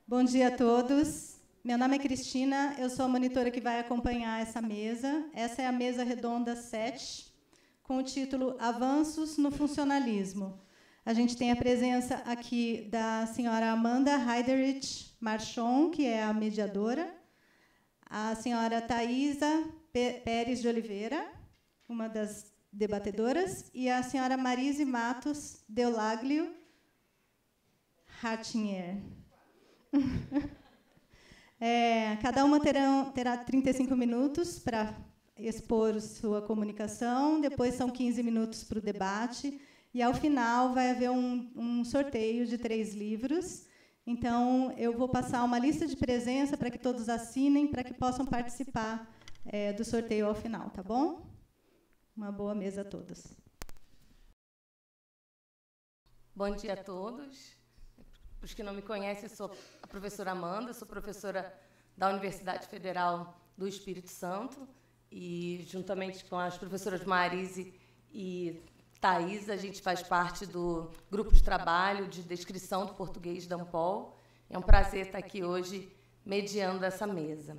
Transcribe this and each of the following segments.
Bom dia a todos. Meu nome é Cristina, eu sou a monitora que vai acompanhar essa mesa. Essa é a mesa redonda 7, com o título Avanços no Funcionalismo. A gente tem a presença aqui da senhora Amanda Heiderich Marchon, que é a mediadora, a senhora Thaisa Pérez de Oliveira, uma das debatedoras, e a senhora Marise Matos Deulaglio Rattinger. Cada uma terá 35 minutos para expor sua comunicação, depois são 15 minutos para o debate, e, ao final, vai haver um sorteio de 3 livros. Então, eu vou passar uma lista de presença para que todos assinem, para que possam participar do sorteio ao final, tá bom? Uma boa mesa a todos. Bom dia a todos. Para os que não me conhecem, eu sou a professora Amanda, sou professora da Universidade Federal do Espírito Santo, e, juntamente com as professoras Marise e Thaisa, a gente faz parte do grupo de trabalho de descrição do português da Ampol. É um prazer estar aqui hoje mediando essa mesa.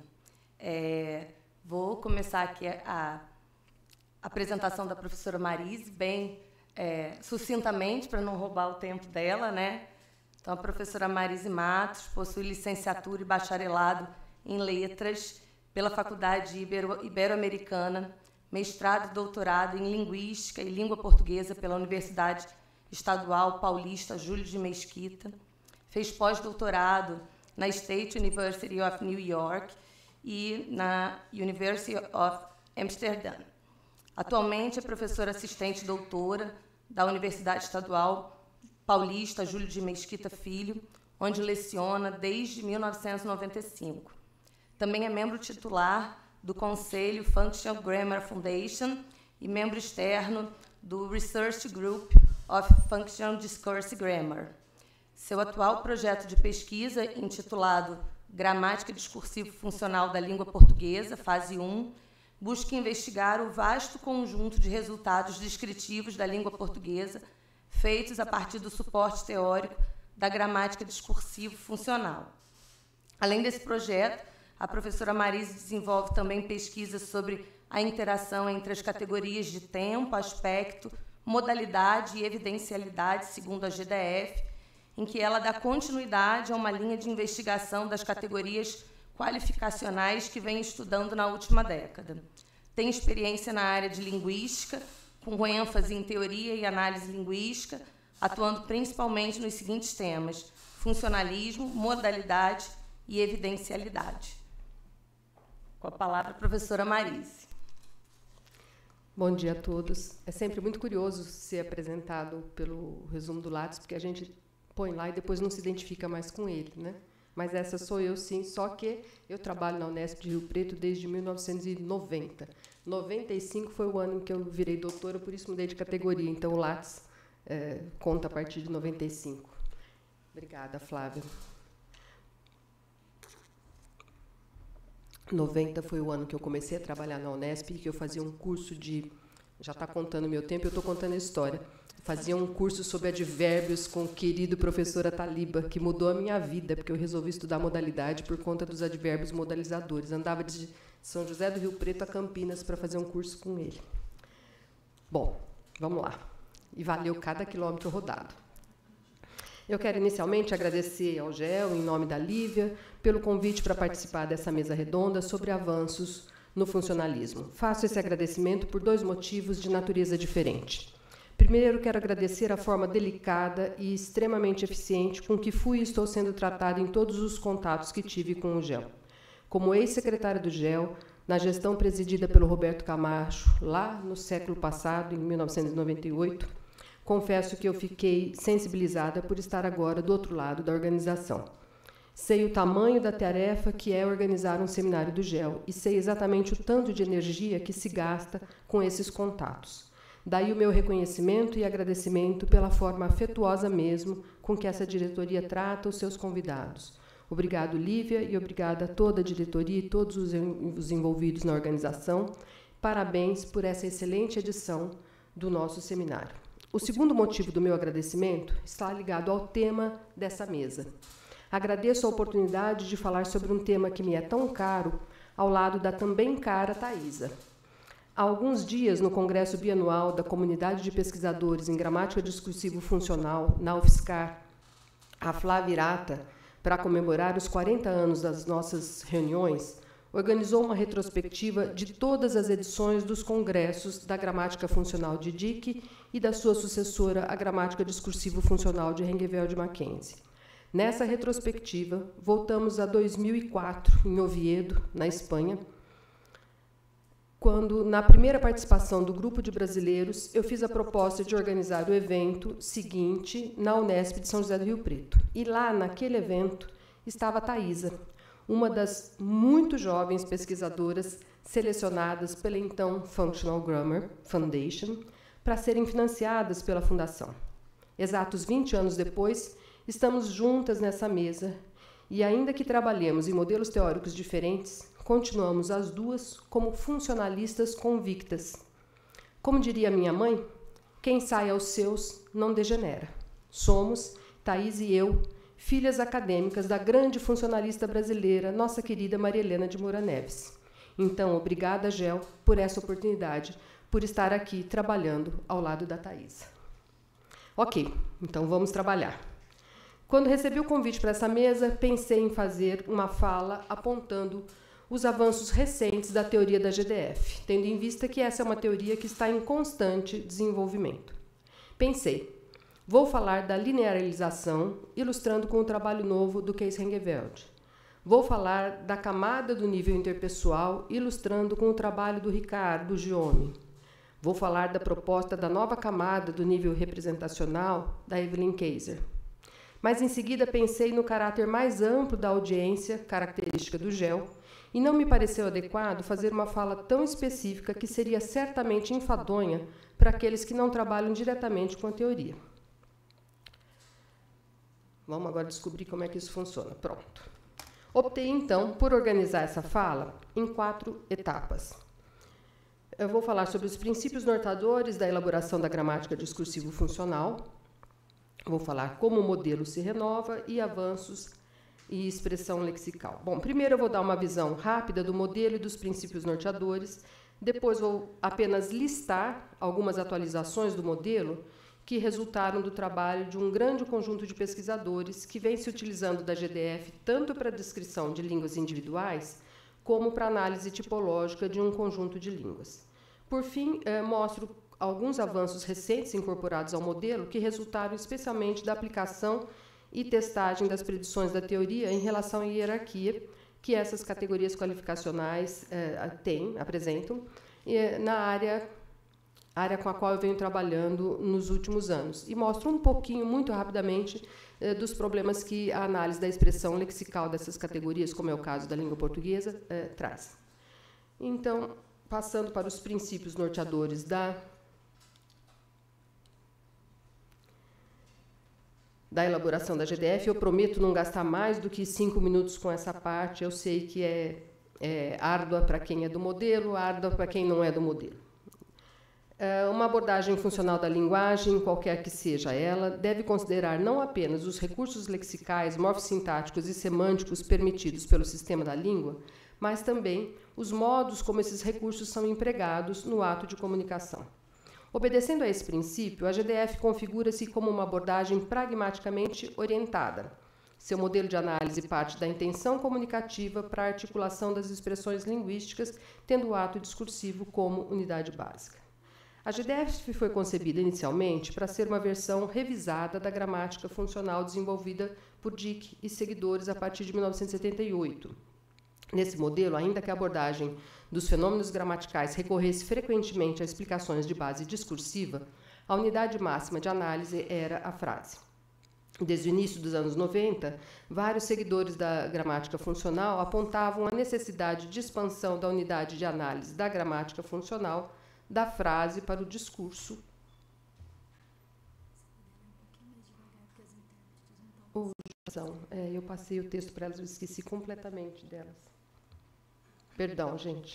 Vou começar aqui a apresentação da professora Marise, bem sucintamente, para não roubar o tempo dela, né? Então, a professora Marise Matos possui licenciatura e bacharelado em Letras pela Faculdade Ibero-Americana, mestrado e doutorado em Linguística e Língua Portuguesa pela Universidade Estadual Paulista Júlio de Mesquita. Fez pós-doutorado na State University of New York e na University of Amsterdã. Atualmente é professora assistente doutora da Universidade Estadual Paulista Júlio de Mesquita Filho, onde leciona desde 1995. Também é membro titular do Conselho Functional Grammar Foundation e membro externo do Research Group of Functional Discourse Grammar. Seu atual projeto de pesquisa, intitulado Gramática Discursivo Funcional da Língua Portuguesa, fase 1, busca investigar o vasto conjunto de resultados descritivos da língua portuguesa feitos a partir do suporte teórico da gramática discursivo funcional. Além desse projeto, a professora Marise desenvolve também pesquisas sobre a interação entre as categorias de tempo, aspecto, modalidade e evidencialidade, segundo a GDF, em que ela dá continuidade a uma linha de investigação das categorias qualificacionais que vem estudando na última década. Tem experiência na área de linguística, com ênfase em teoria e análise linguística, atuando principalmente nos seguintes temas: funcionalismo, modalidade e evidencialidade. Com a palavra, a professora Marise. Bom dia a todos. É sempre muito curioso ser apresentado pelo resumo do Lattes, porque a gente põe lá e depois não se identifica mais com ele, né? Mas essa sou eu, sim, só que eu trabalho na Unesp de Rio Preto desde 1990. 95 foi o ano em que eu virei doutora, por isso mudei de categoria. Então, o Lattes conta a partir de 95. Obrigada, Flávia. 90 foi o ano que eu comecei a trabalhar na Unesp, que eu fazia um curso de... Já está contando o meu tempo, eu estou contando a história. Fazia um curso sobre advérbios com o querido professor Ataliba, que mudou a minha vida, porque eu resolvi estudar modalidade por conta dos advérbios modalizadores. Andava de São José do Rio Preto a Campinas para fazer um curso com ele. Bom, vamos lá. E valeu cada quilômetro rodado. Eu quero inicialmente agradecer ao GEL, em nome da Lívia, pelo convite para participar dessa mesa redonda sobre avanços no funcionalismo. Faço esse agradecimento por 2 motivos de natureza diferente. Primeiro, quero agradecer a forma delicada e extremamente eficiente com que fui e estou sendo tratada em todos os contatos que tive com o GEL. Como ex-secretária do GEL, na gestão presidida pelo Roberto Camacho, lá no século passado, em 1998, confesso que eu fiquei sensibilizada por estar agora do outro lado da organização. Sei o tamanho da tarefa que é organizar um seminário do GEL e sei exatamente o tanto de energia que se gasta com esses contatos. Daí o meu reconhecimento e agradecimento pela forma afetuosa mesmo com que essa diretoria trata os seus convidados. Obrigado, Lívia, e obrigada a toda a diretoria e todos os envolvidos na organização. Parabéns por essa excelente edição do nosso seminário. O segundo motivo do meu agradecimento está ligado ao tema dessa mesa. Agradeço a oportunidade de falar sobre um tema que me é tão caro, ao lado da também cara Thaisa. Há alguns dias, no Congresso Bianual da Comunidade de Pesquisadores em Gramática Discursivo Funcional, na UFSCar, a Flávia Irata, para comemorar os 40 anos das nossas reuniões, organizou uma retrospectiva de todas as edições dos congressos da Gramática Funcional de Dick e da sua sucessora, a Gramática Discursivo Funcional de Rengeveld Mackenzie. Nessa retrospectiva, voltamos a 2004, em Oviedo, na Espanha, quando, na primeira participação do grupo de brasileiros, eu fiz a proposta de organizar o evento seguinte na Unesp de São José do Rio Preto. E lá, naquele evento, estava a Thaisa, uma das muito jovens pesquisadoras selecionadas pela então Functional Grammar Foundation para serem financiadas pela Fundação. Exatos 20 anos depois, estamos juntas nessa mesa e, ainda que trabalhemos em modelos teóricos diferentes, continuamos as duas como funcionalistas convictas. Como diria minha mãe, quem sai aos seus não degenera. Somos, Thaís e eu, filhas acadêmicas da grande funcionalista brasileira, nossa querida Maria Helena de Moura Neves. Então, obrigada, Gel, por essa oportunidade, por estar aqui trabalhando ao lado da Thaisa. Ok, então vamos trabalhar. Quando recebi o convite para essa mesa, pensei em fazer uma fala apontando os avanços recentes da teoria da GDF, tendo em vista que essa é uma teoria que está em constante desenvolvimento. Pensei, vou falar da linearização, ilustrando com o trabalho novo do Kees Rengeveld. Vou falar da camada do nível interpessoal, ilustrando com o trabalho do Ricardo Giome. Vou falar da proposta da nova camada do nível representacional, da Evelyn Kaiser. Mas, em seguida, pensei no caráter mais amplo da audiência, característica do GEL, e não me pareceu adequado fazer uma fala tão específica que seria certamente enfadonha para aqueles que não trabalham diretamente com a teoria. Vamos agora descobrir como é que isso funciona. Pronto. Optei, então, por organizar essa fala em 4 etapas. Eu vou falar sobre os princípios norteadores da elaboração da gramática discursivo-funcional. Vou falar como o modelo se renova e avanços e expressão lexical. Bom, primeiro eu vou dar uma visão rápida do modelo e dos princípios norteadores. Depois vou apenas listar algumas atualizações do modelo que resultaram do trabalho de um grande conjunto de pesquisadores que vem se utilizando da GDF tanto para a descrição de línguas individuais como para a análise tipológica de um conjunto de línguas. Por fim, mostro alguns avanços recentes incorporados ao modelo que resultaram especialmente da aplicação e testagem das predições da teoria em relação à hierarquia que essas categorias qualificacionais apresentam na área com a qual eu venho trabalhando nos últimos anos. E mostro um pouquinho, muito rapidamente, dos problemas que a análise da expressão lexical dessas categorias, como é o caso da língua portuguesa, traz. Então, passando para os princípios norteadores da elaboração da GDF, eu prometo não gastar mais do que 5 minutos com essa parte. Eu sei que é árdua para quem é do modelo, árdua para quem não é do modelo. Uma abordagem funcional da linguagem, qualquer que seja ela, deve considerar não apenas os recursos lexicais, morfossintáticos e semânticos permitidos pelo sistema da língua, mas também os modos como esses recursos são empregados no ato de comunicação. Obedecendo a esse princípio, a GDF configura-se como uma abordagem pragmaticamente orientada. Seu modelo de análise parte da intenção comunicativa para a articulação das expressões linguísticas, tendo o ato discursivo como unidade básica. A GDF foi concebida inicialmente para ser uma versão revisada da gramática funcional desenvolvida por Dick e seguidores a partir de 1978. Nesse modelo, ainda que a abordagem dos fenômenos gramaticais recorresse frequentemente a explicações de base discursiva, a unidade máxima de análise era a frase. Desde o início dos anos 90, vários seguidores da gramática funcional apontavam a necessidade de expansão da unidade de análise da gramática funcional da frase para o discurso. Eu passei o texto para elas, eu esqueci completamente delas. Perdão, gente.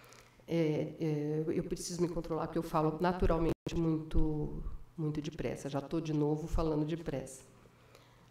Eu preciso me controlar, porque eu falo naturalmente muito depressa. Já estou de novo falando depressa.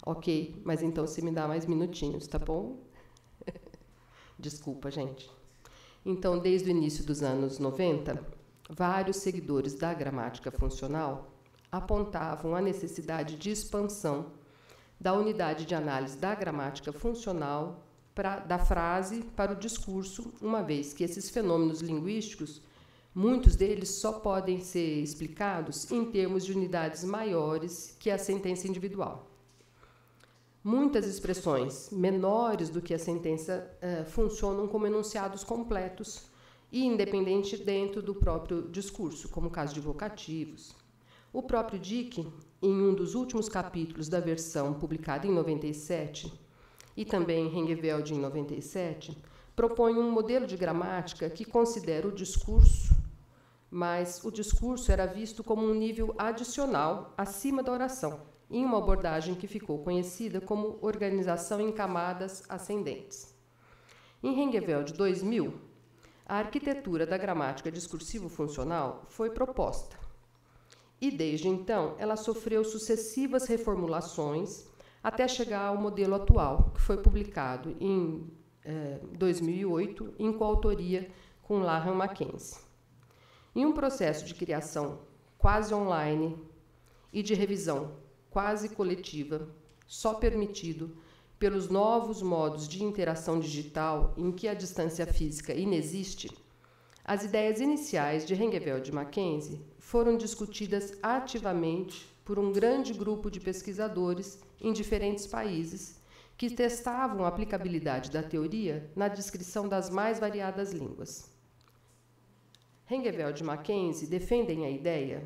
Ok, mas então você me dá mais minutinhos, tá bom? Desculpa, gente. Então, desde o início dos anos 90, vários seguidores da gramática funcional apontavam a necessidade de expansão da unidade de análise da gramática funcional da frase para o discurso, uma vez que esses fenômenos linguísticos, muitos deles só podem ser explicados em termos de unidades maiores que a sentença individual. Muitas expressões menores do que a sentença funcionam como enunciados completos e independentes dentro do próprio discurso, como o caso de vocativos. O próprio Dick, em um dos últimos capítulos da versão publicada em 97, e também Hengeveld em 97, propõe um modelo de gramática que considera o discurso, mas o discurso era visto como um nível adicional acima da oração, em uma abordagem que ficou conhecida como organização em camadas ascendentes. Em Hengeveld 2000, a arquitetura da gramática discursivo-funcional foi proposta, e desde então ela sofreu sucessivas reformulações até chegar ao modelo atual, que foi publicado em 2008, em coautoria com Larhan Mackenzie. Em um processo de criação quase online e de revisão quase coletiva, só permitido pelos novos modos de interação digital em que a distância física inexiste, as ideias iniciais de Hengeveld e Mackenzie foram discutidas ativamente por um grande grupo de pesquisadores em diferentes países que testavam a aplicabilidade da teoria na descrição das mais variadas línguas. Hengeveld e Mackenzie defendem a ideia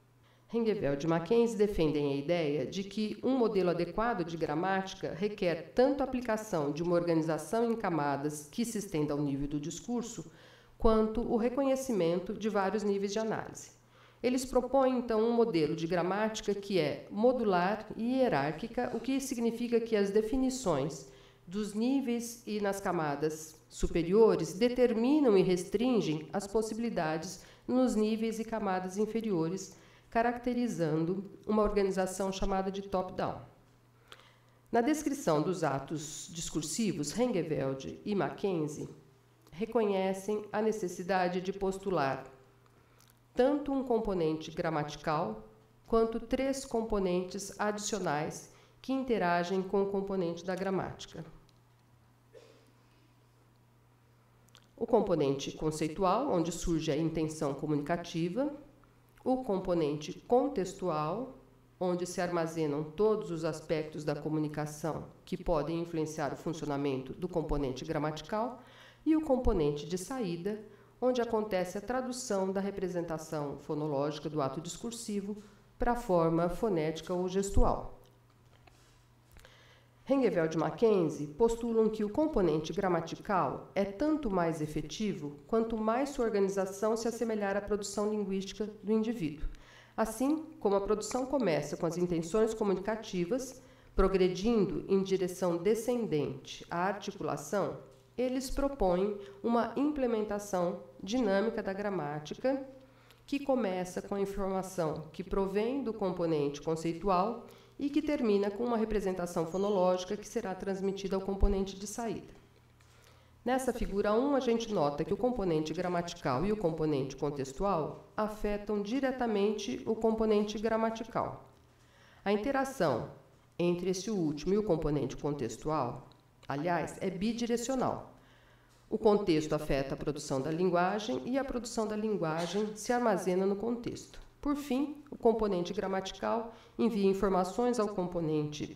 de que um modelo adequado de gramática requer tanto a aplicação de uma organização em camadas que se estenda ao nível do discurso, quanto o reconhecimento de vários níveis de análise. Eles propõem, então, um modelo de gramática que é modular e hierárquica, o que significa que as definições dos níveis e nas camadas superiores determinam e restringem as possibilidades nos níveis e camadas inferiores, caracterizando uma organização chamada de top-down. Na descrição dos atos discursivos, Hengeveld e Mackenzie reconhecem a necessidade de postular tanto um componente gramatical quanto 3 componentes adicionais que interagem com o componente da gramática. O componente conceitual, onde surge a intenção comunicativa, o componente contextual, onde se armazenam todos os aspectos da comunicação que podem influenciar o funcionamento do componente gramatical, e o componente de saída, onde acontece a tradução da representação fonológica do ato discursivo para a forma fonética ou gestual. Hengeveld e Mackenzie postulam que o componente gramatical é tanto mais efetivo quanto mais sua organização se assemelhar à produção linguística do indivíduo. Assim como a produção começa com as intenções comunicativas, progredindo em direção descendente à articulação, eles propõem uma implementação dinâmica da gramática que começa com a informação que provém do componente conceitual e que termina com uma representação fonológica que será transmitida ao componente de saída. Nessa figura 1, a gente nota que o componente gramatical e o componente contextual afetam diretamente o componente gramatical. A interação entre esse último e o componente contextual, aliás, é bidirecional. O contexto afeta a produção da linguagem e a produção da linguagem se armazena no contexto. Por fim, o componente gramatical envia informações ao componente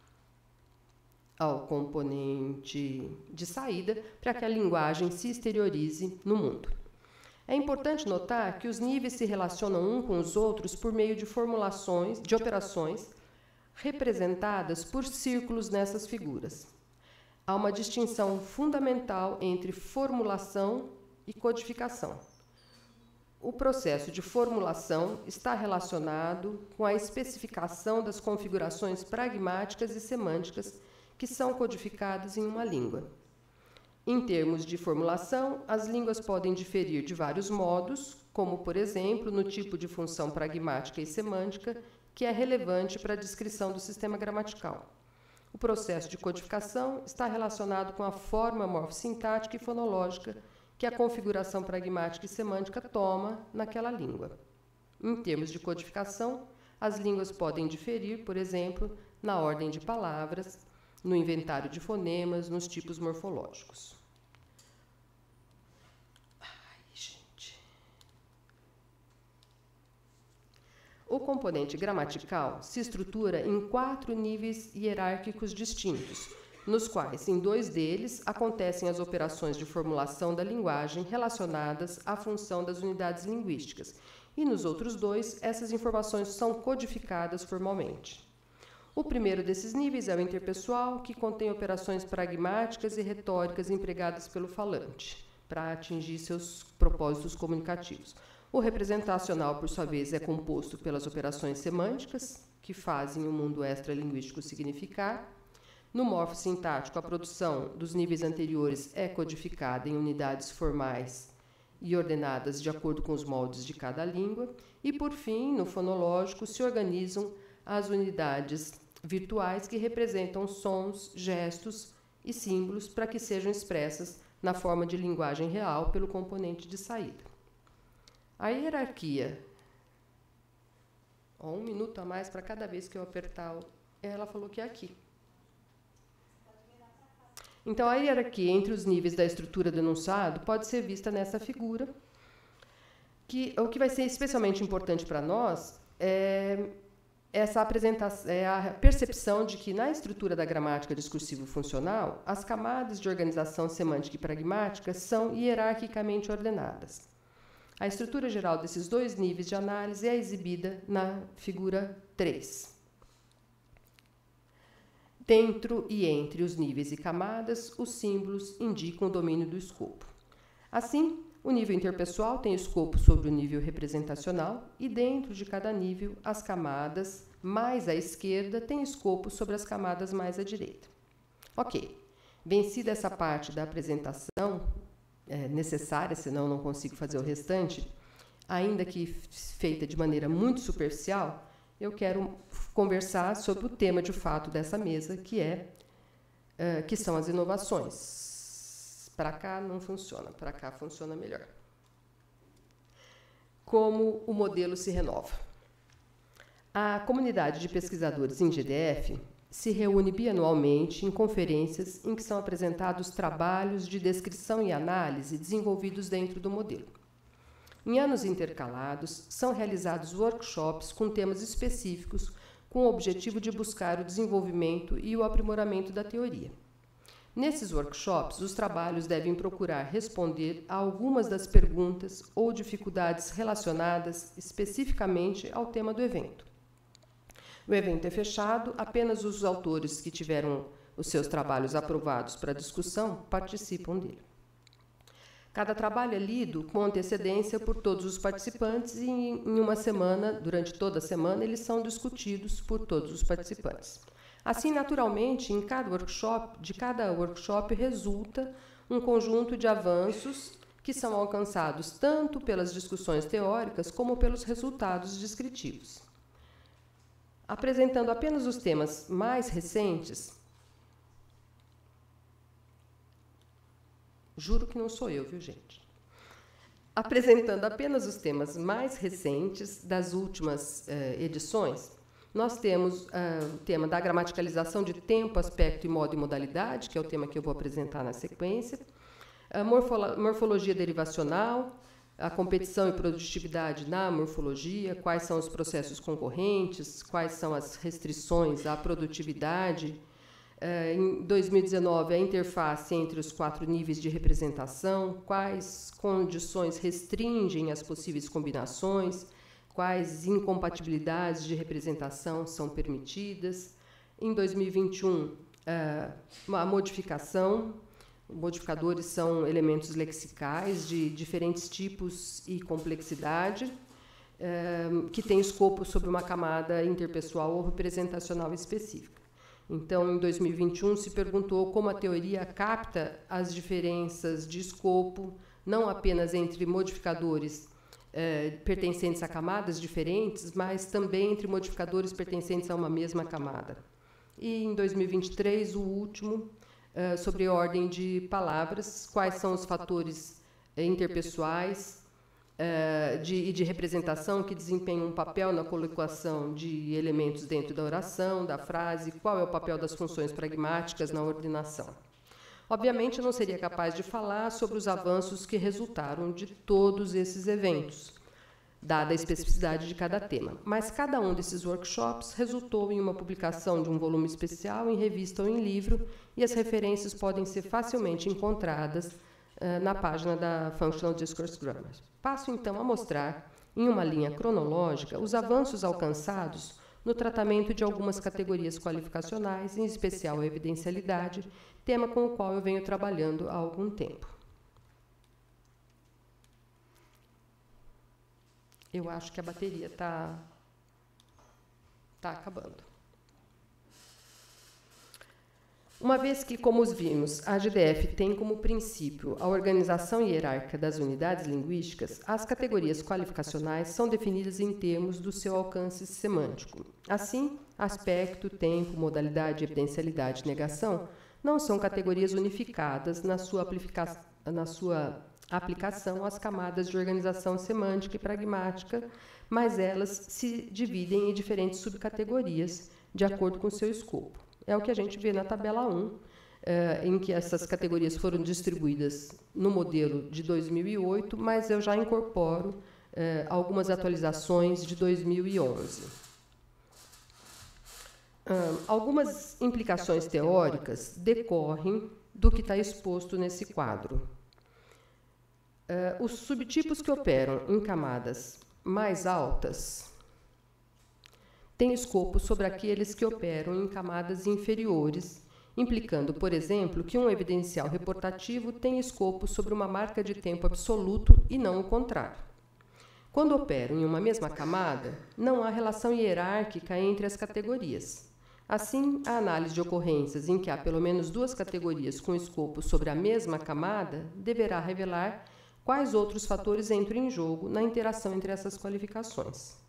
de saída para que a linguagem se exteriorize no mundo. É importante notar que os níveis se relacionam uns com os outros por meio de formulações, de operações representadas por círculos nessas figuras. Há uma distinção fundamental entre formulação e codificação. O processo de formulação está relacionado com a especificação das configurações pragmáticas e semânticas que são codificadas em uma língua. Em termos de formulação, as línguas podem diferir de vários modos, como, por exemplo, no tipo de função pragmática e semântica que é relevante para a descrição do sistema gramatical. O processo de codificação está relacionado com a forma morfossintática e fonológica que a configuração pragmática e semântica toma naquela língua. Em termos de codificação, as línguas podem diferir, por exemplo, na ordem de palavras, no inventário de fonemas, nos tipos morfológicos. O componente gramatical se estrutura em 4 níveis hierárquicos distintos, nos quais, em 2 deles, acontecem as operações de formulação da linguagem relacionadas à função das unidades linguísticas, e nos outros 2, essas informações são codificadas formalmente. O primeiro desses níveis é o interpessoal, que contém operações pragmáticas e retóricas empregadas pelo falante, para atingir seus propósitos comunicativos. O representacional, por sua vez, é composto pelas operações semânticas, que fazem o mundo extralinguístico significar. No morfossintático, a produção dos níveis anteriores é codificada em unidades formais e ordenadas de acordo com os moldes de cada língua. E, por fim, no fonológico, se organizam as unidades virtuais que representam sons, gestos e símbolos para que sejam expressas na forma de linguagem real pelo componente de saída. A hierarquia. 1 minuto a mais para cada vez que eu apertar. Ela falou que é aqui. Então, a hierarquia entre os níveis da estrutura do enunciado pode ser vista nessa figura, que o que vai ser especialmente importante para nós essa apresentação, é a percepção de que, na estrutura da gramática discursivo-funcional, as camadas de organização semântica e pragmática são hierarquicamente ordenadas. A estrutura geral desses 2 níveis de análise é exibida na figura 3. Dentro e entre os níveis e camadas, os símbolos indicam o domínio do escopo. Assim, o nível interpessoal tem escopo sobre o nível representacional e, dentro de cada nível, as camadas mais à esquerda têm escopo sobre as camadas mais à direita. Ok, vencida essa parte da apresentação, necessária, senão não consigo fazer o restante, ainda que feita de maneira muito superficial, eu quero conversar sobre o tema de fato dessa mesa, que são as inovações. Para cá não funciona, para cá funciona melhor. Como o modelo se renova. A comunidade de pesquisadores em GDF se reúne bianualmente em conferências em que são apresentados trabalhos de descrição e análise desenvolvidos dentro do modelo. Em anos intercalados, são realizados workshops com temas específicos com o objetivo de buscar o desenvolvimento e o aprimoramento da teoria. Nesses workshops, os trabalhos devem procurar responder a algumas das perguntas ou dificuldades relacionadas especificamente ao tema do evento. O evento é fechado, apenas os autores que tiveram os seus trabalhos aprovados para discussão participam dele. Cada trabalho é lido com antecedência por todos os participantes e, em uma semana, durante toda a semana, eles são discutidos por todos os participantes. Assim, naturalmente, de cada workshop resulta um conjunto de avanços que são alcançados tanto pelas discussões teóricas como pelos resultados descritivos. Apresentando apenas os temas mais recentes, juro que não sou eu, viu, gente? Apresentando apenas os temas mais recentes das últimas edições, nós temos o tema da gramaticalização de tempo, aspecto e modo e modalidade, que é o tema que eu vou apresentar na sequência, a morfologia derivacional, a competição e produtividade na morfologia, quais são os processos concorrentes, quais são as restrições à produtividade. Em 2019, a interface entre os 4 níveis de representação, quais condições restringem as possíveis combinações, quais incompatibilidades de representação são permitidas. Em 2021, a modificação. Modificadores são elementos lexicais de diferentes tipos e complexidade, que têm escopo sobre uma camada interpessoal ou representacional específica. Então, em 2021, se perguntou como a teoria capta as diferenças de escopo, não apenas entre modificadores pertencentes a camadas diferentes, mas também entre modificadores pertencentes a uma mesma camada. e, em 2023, o último, sobre ordem de palavras, quais são os fatores interpessoais e de representação que desempenham um papel na colocação de elementos dentro da oração, da frase, qual é o papel das funções pragmáticas na ordenação. Obviamente, eu não seria capaz de falar sobre os avanços que resultaram de todos esses eventos, dada a especificidade de cada tema, mas cada um desses workshops resultou em uma publicação de um volume especial em revista ou em livro, e as referências podem ser facilmente encontradas na página da Functional Discourse Grammar. Passo, então, a mostrar, em uma linha cronológica, os avanços alcançados no tratamento de algumas categorias qualificacionais, em especial a evidencialidade, tema com o qual eu venho trabalhando há algum tempo. Eu acho que a bateria está acabando. Uma vez que, como vimos, a GDF tem como princípio a organização hierárquica das unidades linguísticas, as categorias qualificacionais são definidas em termos do seu alcance semântico. Assim, aspecto, tempo, modalidade, evidencialidade e negação não são categorias unificadas na sua aplicação às camadas de organização semântica e pragmática, mas elas se dividem em diferentes subcategorias de acordo com seu escopo. É o que a gente vê na tabela 1, em que essas categorias foram distribuídas no modelo de 2008, mas eu já incorporo algumas atualizações de 2011. Algumas implicações teóricas decorrem do que está exposto nesse quadro. Os subtipos que operam em camadas mais altas têm escopo sobre aqueles que operam em camadas inferiores, implicando, por exemplo, que um evidencial reportativo tem escopo sobre uma marca de tempo absoluto e não o contrário. Quando operam em uma mesma camada, não há relação hierárquica entre as categorias. Assim, a análise de ocorrências em que há pelo menos duas categorias com escopo sobre a mesma camada deverá revelar quais outros fatores entram em jogo na interação entre essas qualificações.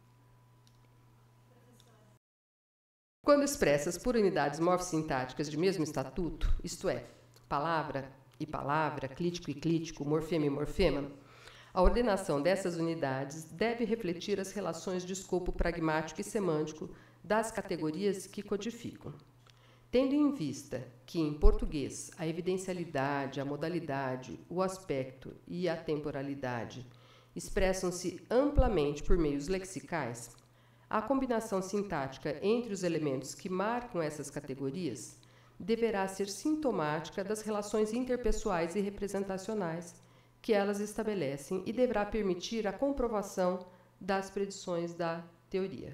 Quando expressas por unidades morfossintáticas de mesmo estatuto, isto é, palavra e palavra, clítico e clítico, morfema e morfema, a ordenação dessas unidades deve refletir as relações de escopo pragmático e semântico das categorias que codificam. Tendo em vista que, em português, a evidencialidade, a modalidade, o aspecto e a temporalidade expressam-se amplamente por meios lexicais, a combinação sintática entre os elementos que marcam essas categorias deverá ser sintomática das relações interpessoais e representacionais que elas estabelecem e deverá permitir a comprovação das predições da teoria.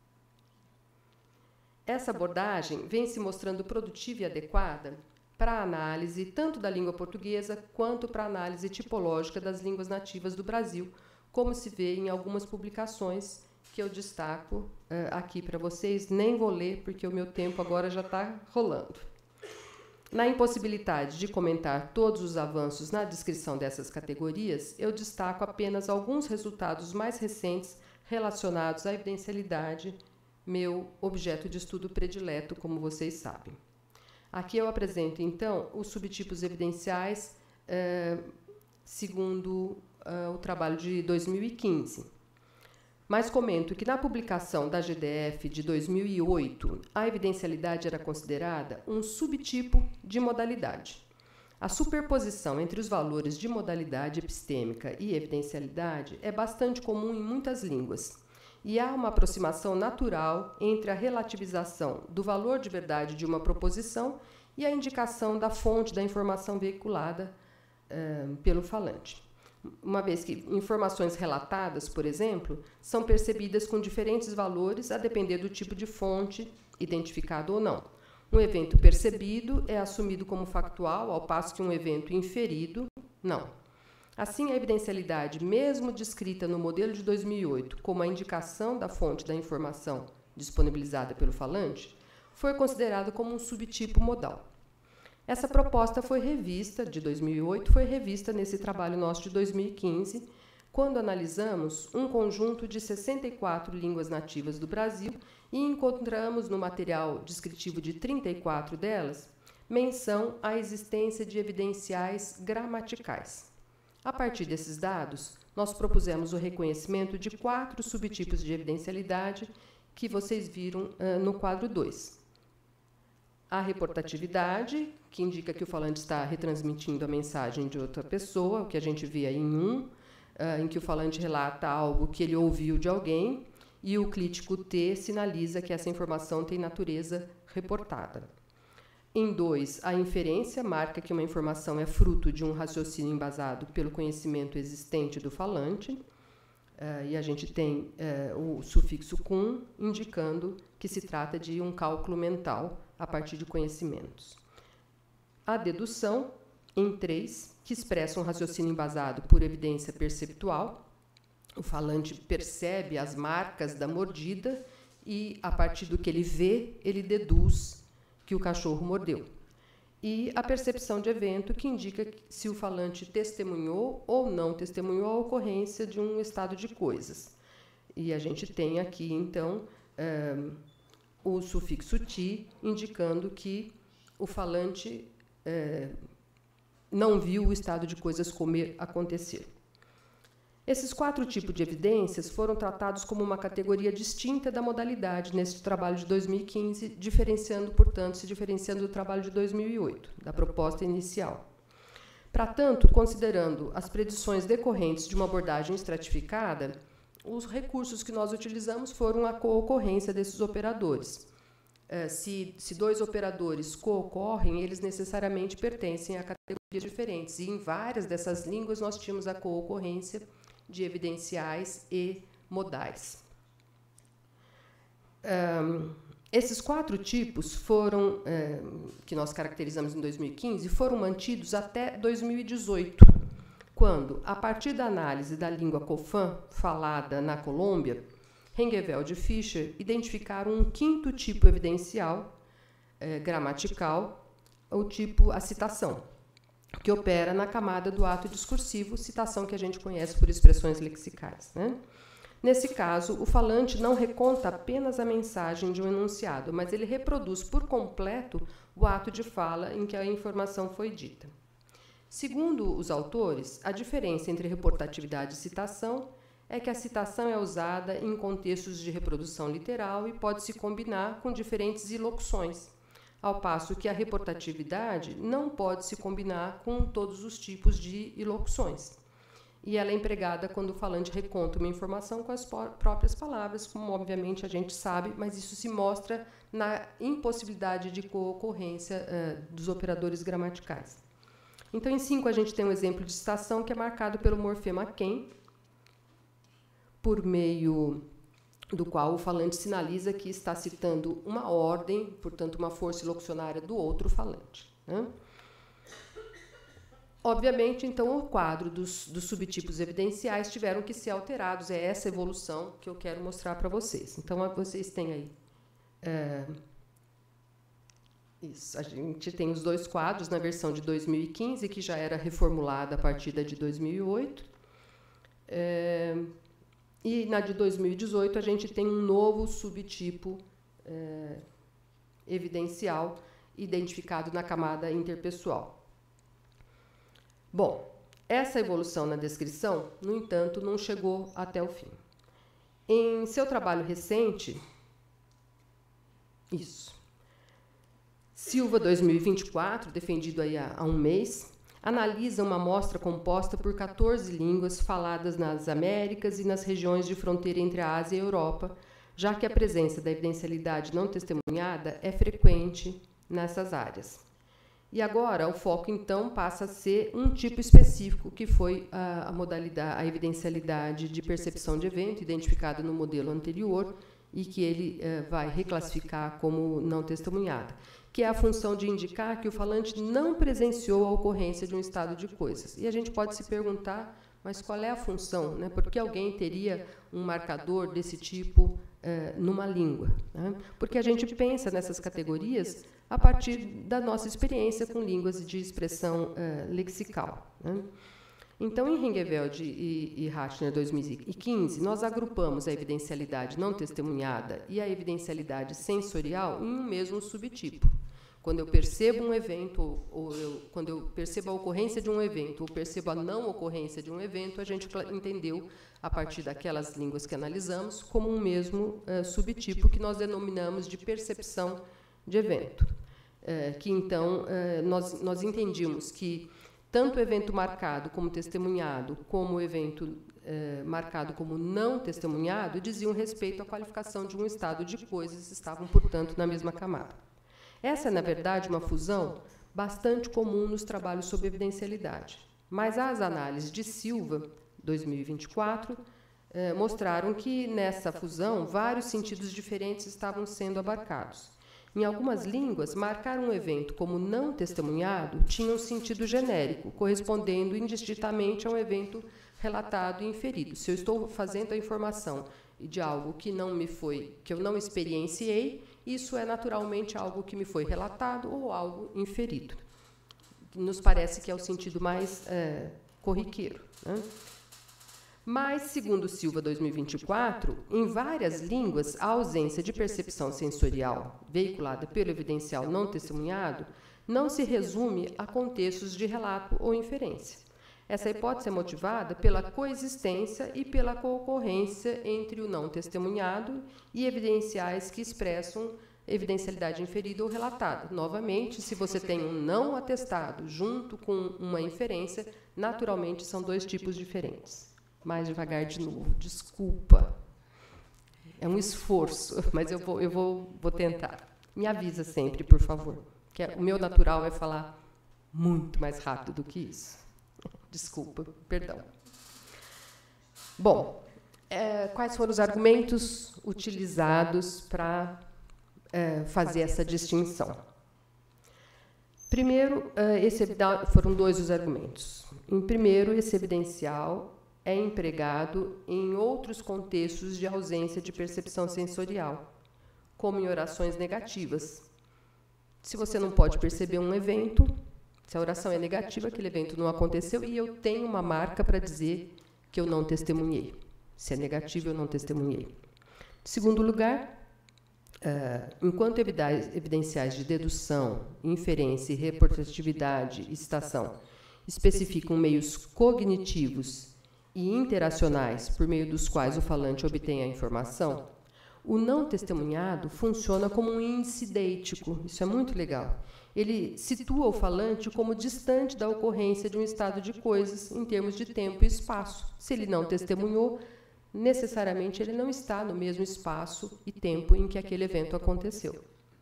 Essa abordagem vem se mostrando produtiva e adequada para a análise tanto da língua portuguesa quanto para a análise tipológica das línguas nativas do Brasil, como se vê em algumas publicações que eu destaco aqui para vocês. Nem vou ler, porque o meu tempo agora já está rolando. Na impossibilidade de comentar todos os avanços na descrição dessas categorias, eu destaco apenas alguns resultados mais recentes relacionados à evidencialidade, meu objeto de estudo predileto, como vocês sabem. Aqui eu apresento, então, os subtipos evidenciais segundo o trabalho de 2015. Mas comento que, na publicação da GDF de 2008, a evidencialidade era considerada um subtipo de modalidade. A superposição entre os valores de modalidade epistêmica e evidencialidade é bastante comum em muitas línguas, e há uma aproximação natural entre a relativização do valor de verdade de uma proposição e a indicação da fonte da informação veiculada pelo falante. Uma vez que informações relatadas, por exemplo, são percebidas com diferentes valores a depender do tipo de fonte, identificado ou não. Um evento percebido é assumido como factual, ao passo que um evento inferido, não. Assim, a evidencialidade, mesmo descrita no modelo de 2008 como a indicação da fonte da informação disponibilizada pelo falante, foi considerada como um subtipo modal. Essa proposta foi revista, de 2008, foi revista nesse trabalho nosso de 2015, quando analisamos um conjunto de 64 línguas nativas do Brasil e encontramos no material descritivo de 34 delas menção à existência de evidenciais gramaticais. A partir desses dados, nós propusemos o reconhecimento de 4 subtipos de evidencialidade que vocês viram no quadro 2. A reportatividade, que indica que o falante está retransmitindo a mensagem de outra pessoa, o que a gente vê aí em que o falante relata algo que ele ouviu de alguém, e o clítico T sinaliza que essa informação tem natureza reportada. Em 2, a inferência marca que uma informação é fruto de um raciocínio embasado pelo conhecimento existente do falante, e a gente tem o sufixo cum, indicando que se trata de um cálculo mental a partir de conhecimentos. A dedução, em 3, que expressa um raciocínio embasado por evidência perceptual. O falante percebe as marcas da mordida e, a partir do que ele vê, ele deduz que o cachorro mordeu. E a percepção de evento, que indica se o falante testemunhou ou não testemunhou a ocorrência de um estado de coisas. E a gente tem aqui, então, o sufixo ti, indicando que o falante não viu o estado de coisas como acontecer. Esses 4 tipos de evidências foram tratados como uma categoria distinta da modalidade nesse trabalho de 2015, se diferenciando do trabalho de 2008, da proposta inicial. Para tanto, considerando as predições decorrentes de uma abordagem estratificada, os recursos que nós utilizamos foram a coocorrência desses operadores. Se 2 operadores coocorrem, eles necessariamente pertencem a categorias diferentes, e em várias dessas línguas nós tínhamos a coocorrência de evidenciais e modais. Esses 4 tipos que nós caracterizamos em 2015, foram mantidos até 2018, quando, a partir da análise da língua cofã falada na Colômbia, Hengeveld e Fischer identificaram um 5º tipo evidencial gramatical, o tipo a citação, que opera na camada do ato discursivo, citação que a gente conhece por expressões lexicais, né? Nesse caso, o falante não reconta apenas a mensagem de um enunciado, mas ele reproduz por completo o ato de fala em que a informação foi dita. Segundo os autores, a diferença entre reportatividade e citação é que a citação é usada em contextos de reprodução literal e pode se combinar com diferentes ilocuções, ao passo que a reportatividade não pode se combinar com todos os tipos de ilocuções. E ela é empregada quando o falante reconta uma informação com as próprias palavras, como obviamente a gente sabe, mas isso se mostra na impossibilidade de coocorrência dos operadores gramaticais. Então, em 5, a gente tem um exemplo de citação que é marcado pelo morfema quem, por meio do qual o falante sinaliza que está citando uma ordem, portanto, uma força ilocucionária do outro falante, né? Obviamente, então, o quadro dos subtipos evidenciais tiveram que ser alterados. É essa evolução que eu quero mostrar para vocês. Então, vocês têm aí... isso, a gente tem os 2 quadros na versão de 2015, que já era reformulada a partir da de 2008. E na de 2018, a gente tem um novo subtipo evidencial identificado na camada interpessoal. Bom, essa evolução na descrição, no entanto, não chegou até o fim. Em seu trabalho recente, Silva 2024, defendido aí há um mês, analisa uma amostra composta por 14 línguas faladas nas Américas e nas regiões de fronteira entre a Ásia e a Europa, já que a presença da evidencialidade não testemunhada é frequente nessas áreas. E agora o foco, então, passa a ser um tipo específico, que foi a evidencialidade de percepção de evento, identificada no modelo anterior, e que ele vai reclassificar como não testemunhada, que é a função de indicar que o falante não presenciou a ocorrência de um estado de coisas. E a gente pode se perguntar, mas qual é a função, né? Por que alguém teria um marcador desse tipo numa língua, né? Porque a gente pensa nessas categorias a partir da nossa experiência com línguas de expressão lexical, né? Então, em Ringeveld e Rachner, 2015, nós agrupamos a evidencialidade não testemunhada e a evidencialidade sensorial em um mesmo subtipo. Quando eu percebo um evento, quando eu percebo a ocorrência de um evento, ou percebo a não ocorrência de um evento, a gente entendeu, a partir daquelas línguas que analisamos, como um mesmo subtipo que nós denominamos de percepção de evento. Que, então, nós entendimos que tanto o evento marcado como testemunhado, como o evento marcado como não testemunhado, diziam respeito à qualificação de um estado de coisas e estavam, portanto, na mesma camada. Essa é, na verdade, uma fusão bastante comum nos trabalhos sobre evidencialidade. Mas as análises de Silva, 2024, mostraram que, nessa fusão, vários sentidos diferentes estavam sendo abarcados. Em algumas línguas, marcar um evento como não testemunhado tinha um sentido genérico, correspondendo indistintamente a um evento relatado e inferido. Se eu estou fazendo a informação de algo que eu não experienciei, isso é naturalmente algo que me foi relatado ou algo inferido. Nos parece que é o sentido mais corriqueiro, né? Mas, segundo Silva, 2024, em várias línguas, a ausência de percepção sensorial veiculada pelo evidencial não testemunhado não se resume a contextos de relato ou inferência. Essa hipótese é motivada pela coexistência e pela concorrência entre o não testemunhado e evidenciais que expressam evidencialidade inferida ou relatada. Novamente, se você tem um não atestado junto com uma inferência, naturalmente são dois tipos diferentes. Mais devagar de novo, desculpa. É um esforço, mas eu vou tentar. Me avisa sempre, por favor, que o meu natural é falar muito mais rápido do que isso. Desculpa, perdão. Bom, quais foram os argumentos utilizados para fazer essa distinção? Primeiro, foram dois os argumentos. Em primeiro, esse evidencial é empregado em outros contextos de ausência de percepção sensorial, como em orações negativas. Se você não pode perceber um evento, se a oração é negativa, aquele evento não aconteceu e eu tenho uma marca para dizer que eu não testemunhei. Se é negativo, eu não testemunhei. Em segundo lugar, enquanto evidenciais de dedução, inferência e representatividade e citação especificam meios cognitivos e interacionais por meio dos quais o falante obtém a informação, o não testemunhado funciona como um índice deítico. Isso é muito legal. Ele situa o falante como distante da ocorrência de um estado de coisas em termos de tempo e espaço. Se ele não testemunhou, necessariamente ele não está no mesmo espaço e tempo em que aquele evento aconteceu.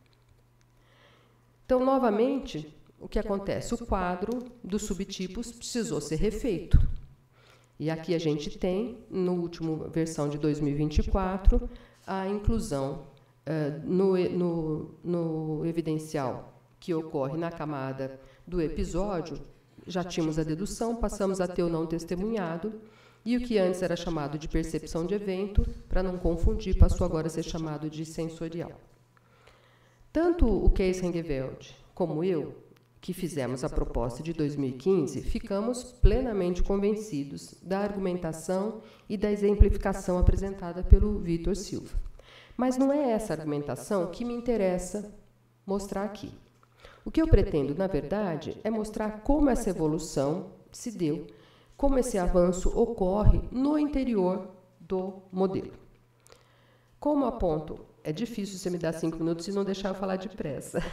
Então, novamente, o que acontece? O quadro dos subtipos precisou ser refeito. E aqui a gente tem, na última versão de 2024, a inclusão no evidencial que ocorre na camada do episódio. Já tínhamos a dedução, passamos a ter o não testemunhado, e o que antes era chamado de percepção de evento, para não confundir, passou agora a ser chamado de sensorial. Tanto o Kees Ringeveld como eu, que fizemos a proposta de 2015, ficamos plenamente convencidos da argumentação e da exemplificação apresentada pelo Vítor Silva. Mas não é essa argumentação que me interessa mostrar aqui. O que eu pretendo, na verdade, é mostrar como essa evolução se deu, como esse avanço ocorre no interior do modelo. Como aponto, é difícil você me dar 5 minutos e não deixar eu falar depressa.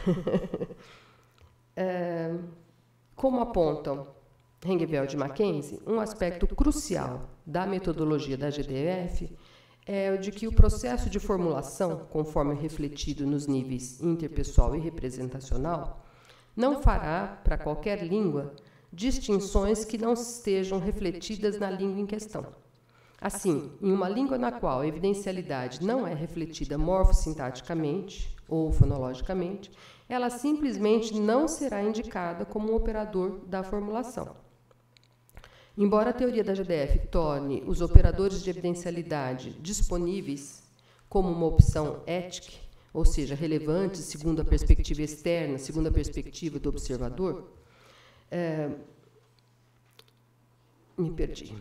Como apontam Ringeveld e Mackenzie, um aspecto crucial da metodologia da GDF é o de que o processo de formulação, conforme refletido nos níveis interpessoal e representacional, não fará, para qualquer língua, distinções que não estejam refletidas na língua em questão. Assim, em uma língua na qual a evidencialidade não é refletida morfossintaticamente ou fonologicamente, ela simplesmente não será indicada como um operador da formulação. Embora a teoria da GDF torne os operadores de evidencialidade disponíveis como uma opção ética, ou seja, relevantes segundo a perspectiva externa, segundo a perspectiva do observador, Me perdi.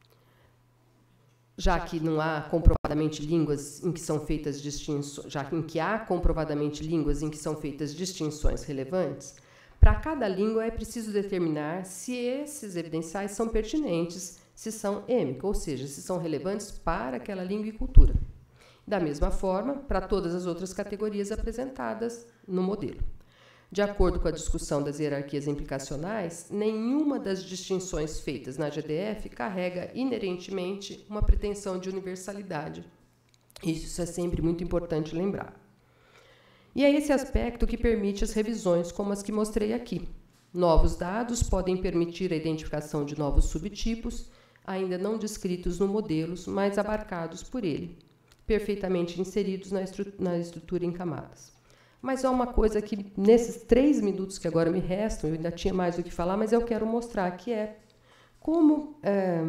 Já que não há comprovadamente línguas em que são feitas distinções, já que em que há comprovadamente línguas em que são feitas distinções relevantes, para cada língua é preciso determinar se esses evidenciais são pertinentes, se são êmicos, ou seja, se são relevantes para aquela língua e cultura. Da mesma forma, para todas as outras categorias apresentadas no modelo. De acordo com a discussão das hierarquias implicacionais, nenhuma das distinções feitas na GDF carrega inerentemente uma pretensão de universalidade. Isso é sempre muito importante lembrar. E é esse aspecto que permite as revisões como as que mostrei aqui. Novos dados podem permitir a identificação de novos subtipos, ainda não descritos no modelo, mas abarcados por ele, perfeitamente inseridos na estrutura em camadas. Mas há uma coisa que, nesses 3 minutos que agora me restam, eu ainda tinha mais o que falar, mas eu quero mostrar, que é como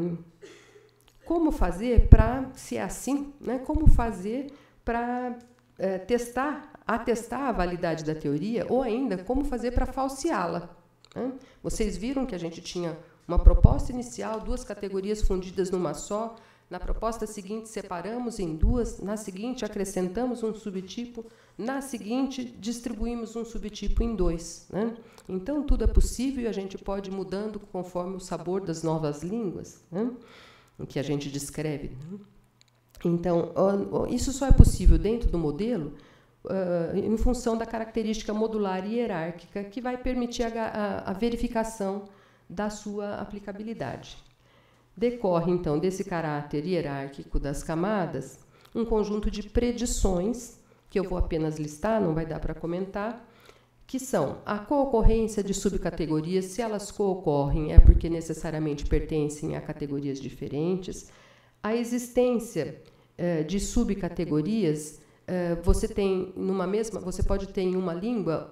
fazer para, se é assim, né, como fazer para atestar a validade da teoria, ou ainda, como fazer para falseá-la. Né? Vocês viram que a gente tinha uma proposta inicial, 2 categorias fundidas numa só. Na proposta seguinte, separamos em 2. Na seguinte, acrescentamos um subtipo. Na seguinte, distribuímos um subtipo em 2. Né? Então, tudo é possível e a gente pode ir mudando conforme o sabor das novas línguas, né, que a gente descreve. Né? Então, isso só é possível dentro do modelo em função da característica modular e hierárquica, que vai permitir a verificação da sua aplicabilidade. Decorre, então, desse caráter hierárquico das camadas, um conjunto de predições, que eu vou apenas listar, não vai dar para comentar, que são a coocorrência de subcategorias. Se elas coocorrem, é porque necessariamente pertencem a categorias diferentes. A existência de subcategorias, você pode ter em uma língua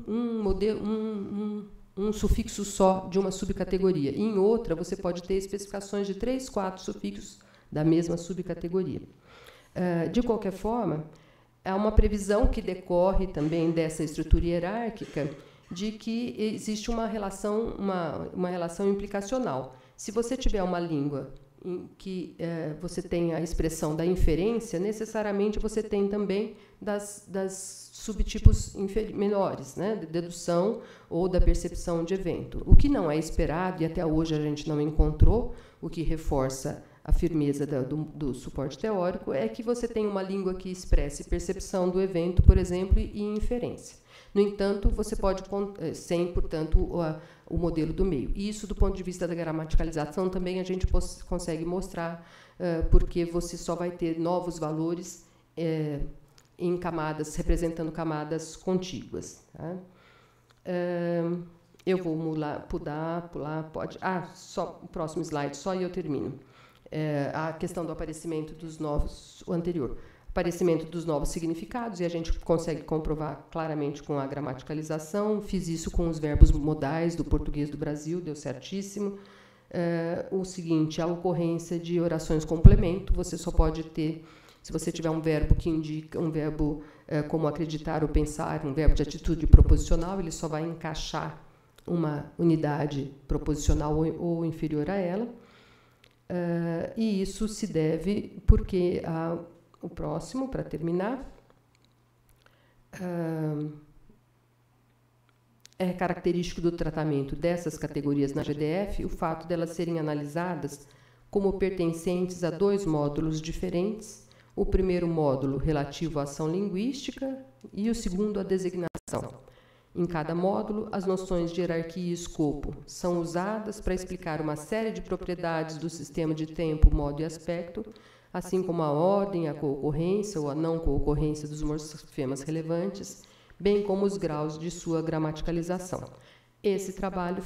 um sufixo só de uma subcategoria. E em outra, você pode ter especificações de 3, 4 sufixos da mesma subcategoria. De qualquer forma, há uma previsão que decorre também dessa estrutura hierárquica de que existe uma relação implicacional. Se você tiver uma língua em que você tem a expressão da inferência, necessariamente você tem também das subtipos menores, né, de dedução ou da percepção de evento. O que não é esperado, e até hoje a gente não encontrou, o que reforça a firmeza do suporte teórico, é que você tem uma língua que expresse percepção do evento, por exemplo, e inferência. No entanto, você pode, sem, portanto, o modelo do meio. E isso, do ponto de vista da gramaticalização, também a gente consegue mostrar, porque você só vai ter novos valores em camadas, representando camadas contíguas. Tá? Eu vou pular, pode. Só o próximo slide, só e eu termino. A questão do aparecimento dos novos, o anterior. Aparecimento dos novos significados, e a gente consegue comprovar claramente com a gramaticalização. Fiz isso com os verbos modais do português do Brasil, deu certíssimo. O seguinte, a ocorrência de orações complemento, você só pode ter, se você tiver um verbo que indica, um verbo como acreditar ou pensar, um verbo de atitude proposicional, ele só vai encaixar uma unidade proposicional ou inferior a ela. E isso se deve porque o próximo, para terminar, é característico do tratamento dessas categorias na GDF o fato delas serem analisadas como pertencentes a 2 módulos diferentes. O primeiro módulo relativo à ação linguística e o segundo à designação. Em cada módulo, as noções de hierarquia e escopo são usadas para explicar uma série de propriedades do sistema de tempo, modo e aspecto, assim como a ordem, a coocorrência ou a não coocorrência dos morfemas relevantes, bem como os graus de sua gramaticalização. Esse trabalho,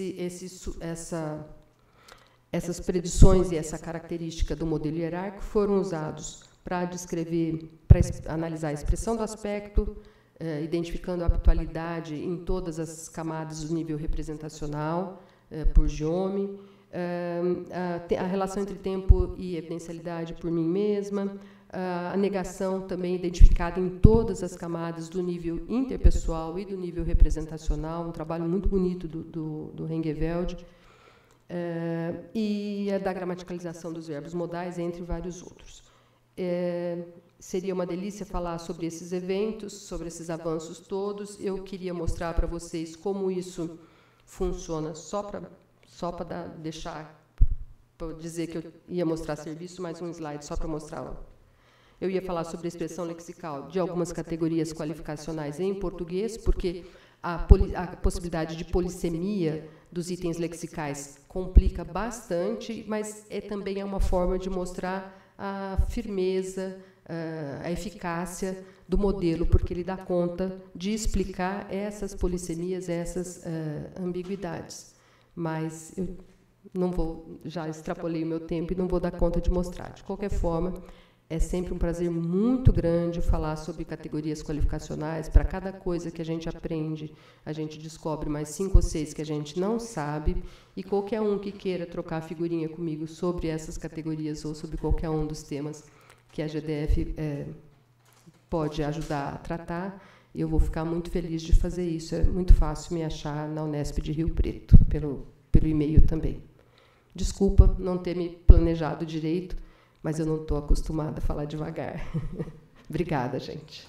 essas predições e essa característica do modelo hierárquico foram usados para descrever, para analisar a expressão do aspecto, identificando a habitualidade em todas as camadas do nível representacional, por Giome, a relação entre tempo e evidencialidade por mim mesma, a negação também identificada em todas as camadas do nível interpessoal e do nível representacional, um trabalho muito bonito do Rengeveld, e a da gramaticalização dos verbos modais, entre vários outros. Seria uma delícia falar sobre esses eventos, sobre esses avanços todos. Eu queria mostrar para vocês como isso funciona, só para deixar, para dizer que eu ia mostrar serviço, mais um slide só para mostrar. Eu ia falar sobre a expressão lexical de algumas categorias qualificacionais em português, porque a possibilidade de polissemia dos itens lexicais complica bastante, mas também é uma forma de mostrar a firmeza, a eficácia do modelo, porque ele dá conta de explicar essas polissemias, essas ambiguidades. Mas eu não vou, já extrapolei o meu tempo e não vou dar conta de mostrar. De qualquer forma, é sempre um prazer muito grande falar sobre categorias qualificacionais. Para cada coisa que a gente aprende, a gente descobre mais 5 ou 6 que a gente não sabe, e qualquer um que queira trocar figurinha comigo sobre essas categorias ou sobre qualquer um dos temas que a GDF pode ajudar a tratar, eu vou ficar muito feliz de fazer isso. É muito fácil me achar na Unesp de Rio Preto, pelo e-mail também. Desculpa não ter me planejado direito, mas eu não estou acostumada a falar devagar. Obrigada, gente.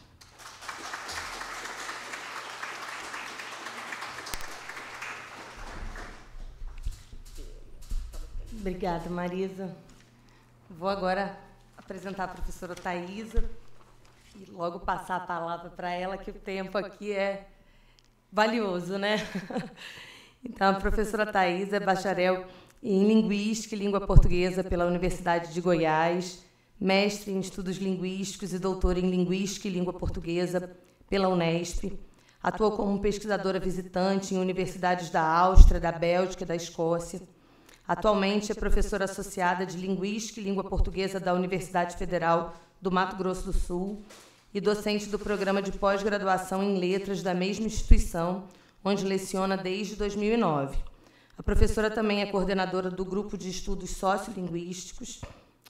Obrigada, Marisa. Vou agora apresentar a professora Thaisa e logo passar a palavra para ela, que o tempo aqui é valioso, né? Então, a professora Thaisa é bacharel em Linguística e Língua Portuguesa pela Universidade de Goiás, mestre em Estudos Linguísticos e doutora em Linguística e Língua Portuguesa pela Unesp. Atuou como pesquisadora visitante em universidades da Áustria, da Bélgica e da Escócia. Atualmente é professora associada de Linguística e Língua Portuguesa da Universidade Federal do Mato Grosso do Sul e docente do programa de pós-graduação em Letras da mesma instituição, onde leciona desde 2009. A professora também é coordenadora do Grupo de Estudos Sociolinguistas,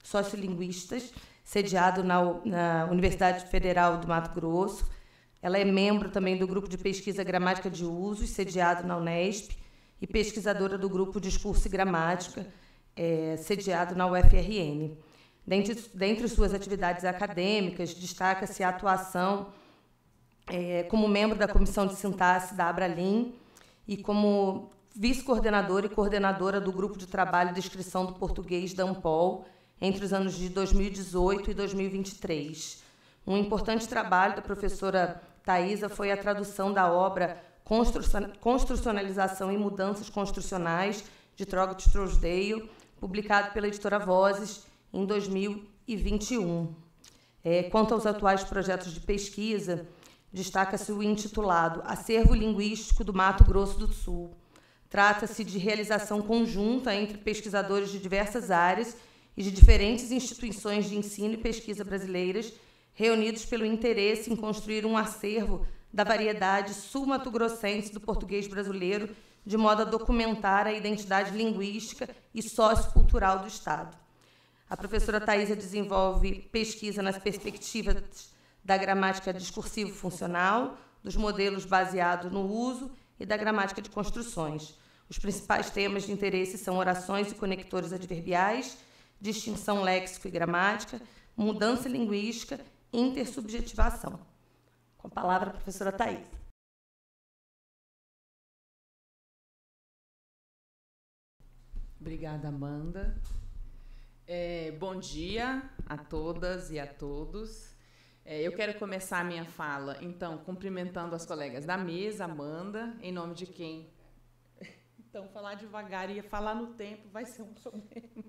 sediado na Universidade Federal do Mato Grosso. Ela é membro também do Grupo de Pesquisa Gramática de Usos, sediado na Unesp, e pesquisadora do Grupo Discurso e Gramática, sediado na UFRN. Dentre suas atividades acadêmicas, destaca-se a atuação como membro da Comissão de Sintaxe da Abralim e como vice-coordenadora e coordenadora do Grupo de Trabalho de Inscrição do Português da ANPOL entre os anos de 2018 e 2023. Um importante trabalho da professora Thaisa foi a tradução da obra Construcionalização e Mudanças Construcionais, de Trogdor Trousdale, publicado pela editora Vozes em 2021. Quanto aos atuais projetos de pesquisa, destaca-se o intitulado Acervo Linguístico do Mato Grosso do Sul. Trata-se de realização conjunta entre pesquisadores de diversas áreas e de diferentes instituições de ensino e pesquisa brasileiras, reunidos pelo interesse em construir um acervo da variedade sul-mato-grossense do português brasileiro, de modo a documentar a identidade linguística e sociocultural do Estado. A professora Thaisa desenvolve pesquisa nas perspectivas da gramática discursivo-funcional, dos modelos baseados no uso e da gramática de construções. Os principais temas de interesse são orações e conectores adverbiais, distinção léxico e gramática, mudança linguística e intersubjetivação. Com a palavra, a professora Thaisa. Obrigada, Amanda. Bom dia a todas e a todos. Eu quero começar a minha fala, então, cumprimentando as colegas da mesa, Amanda, em nome de quem... Então, falar devagar e falar no tempo vai ser um problema.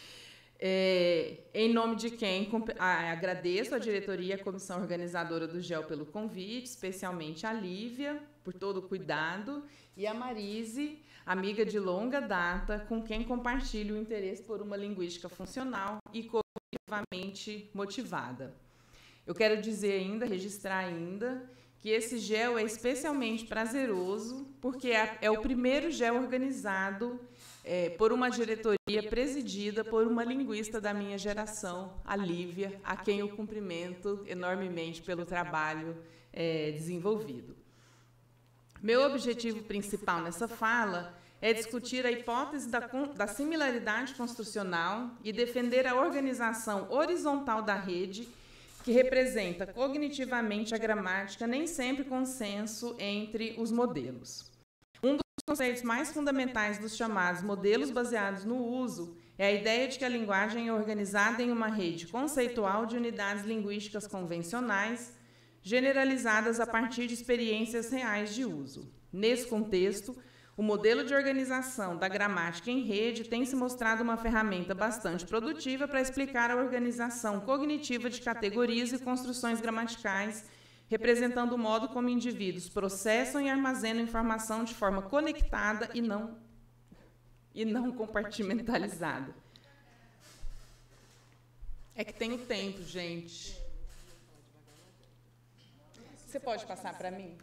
Em nome de quem agradeço à diretoria e à comissão organizadora do GEL pelo convite, especialmente a Lívia, por todo o cuidado, e a Marise, amiga de longa data, com quem compartilho o interesse por uma linguística funcional e coletivamente motivada. Eu quero dizer ainda, registrar ainda, que esse GEL é especialmente prazeroso, porque é o primeiro GEL organizado por uma diretoria presidida por uma linguista da minha geração, a Lívia, a quem eu cumprimento enormemente pelo trabalho desenvolvido. Meu objetivo principal nessa fala é discutir a hipótese da similaridade construcional e defender a organização horizontal da rede, que representa cognitivamente a gramática, nem sempre consenso entre os modelos. Um dos conceitos mais fundamentais dos chamados modelos baseados no uso é a ideia de que a linguagem é organizada em uma rede conceitual de unidades linguísticas convencionais, generalizadas a partir de experiências reais de uso. Nesse contexto, o modelo de organização da gramática em rede tem se mostrado uma ferramenta bastante produtiva para explicar a organização cognitiva de categorias e construções gramaticais, representando o modo como indivíduos processam e armazenam informação de forma conectada e não compartimentalizada. É que tem o tempo, gente. Você pode passar para mim?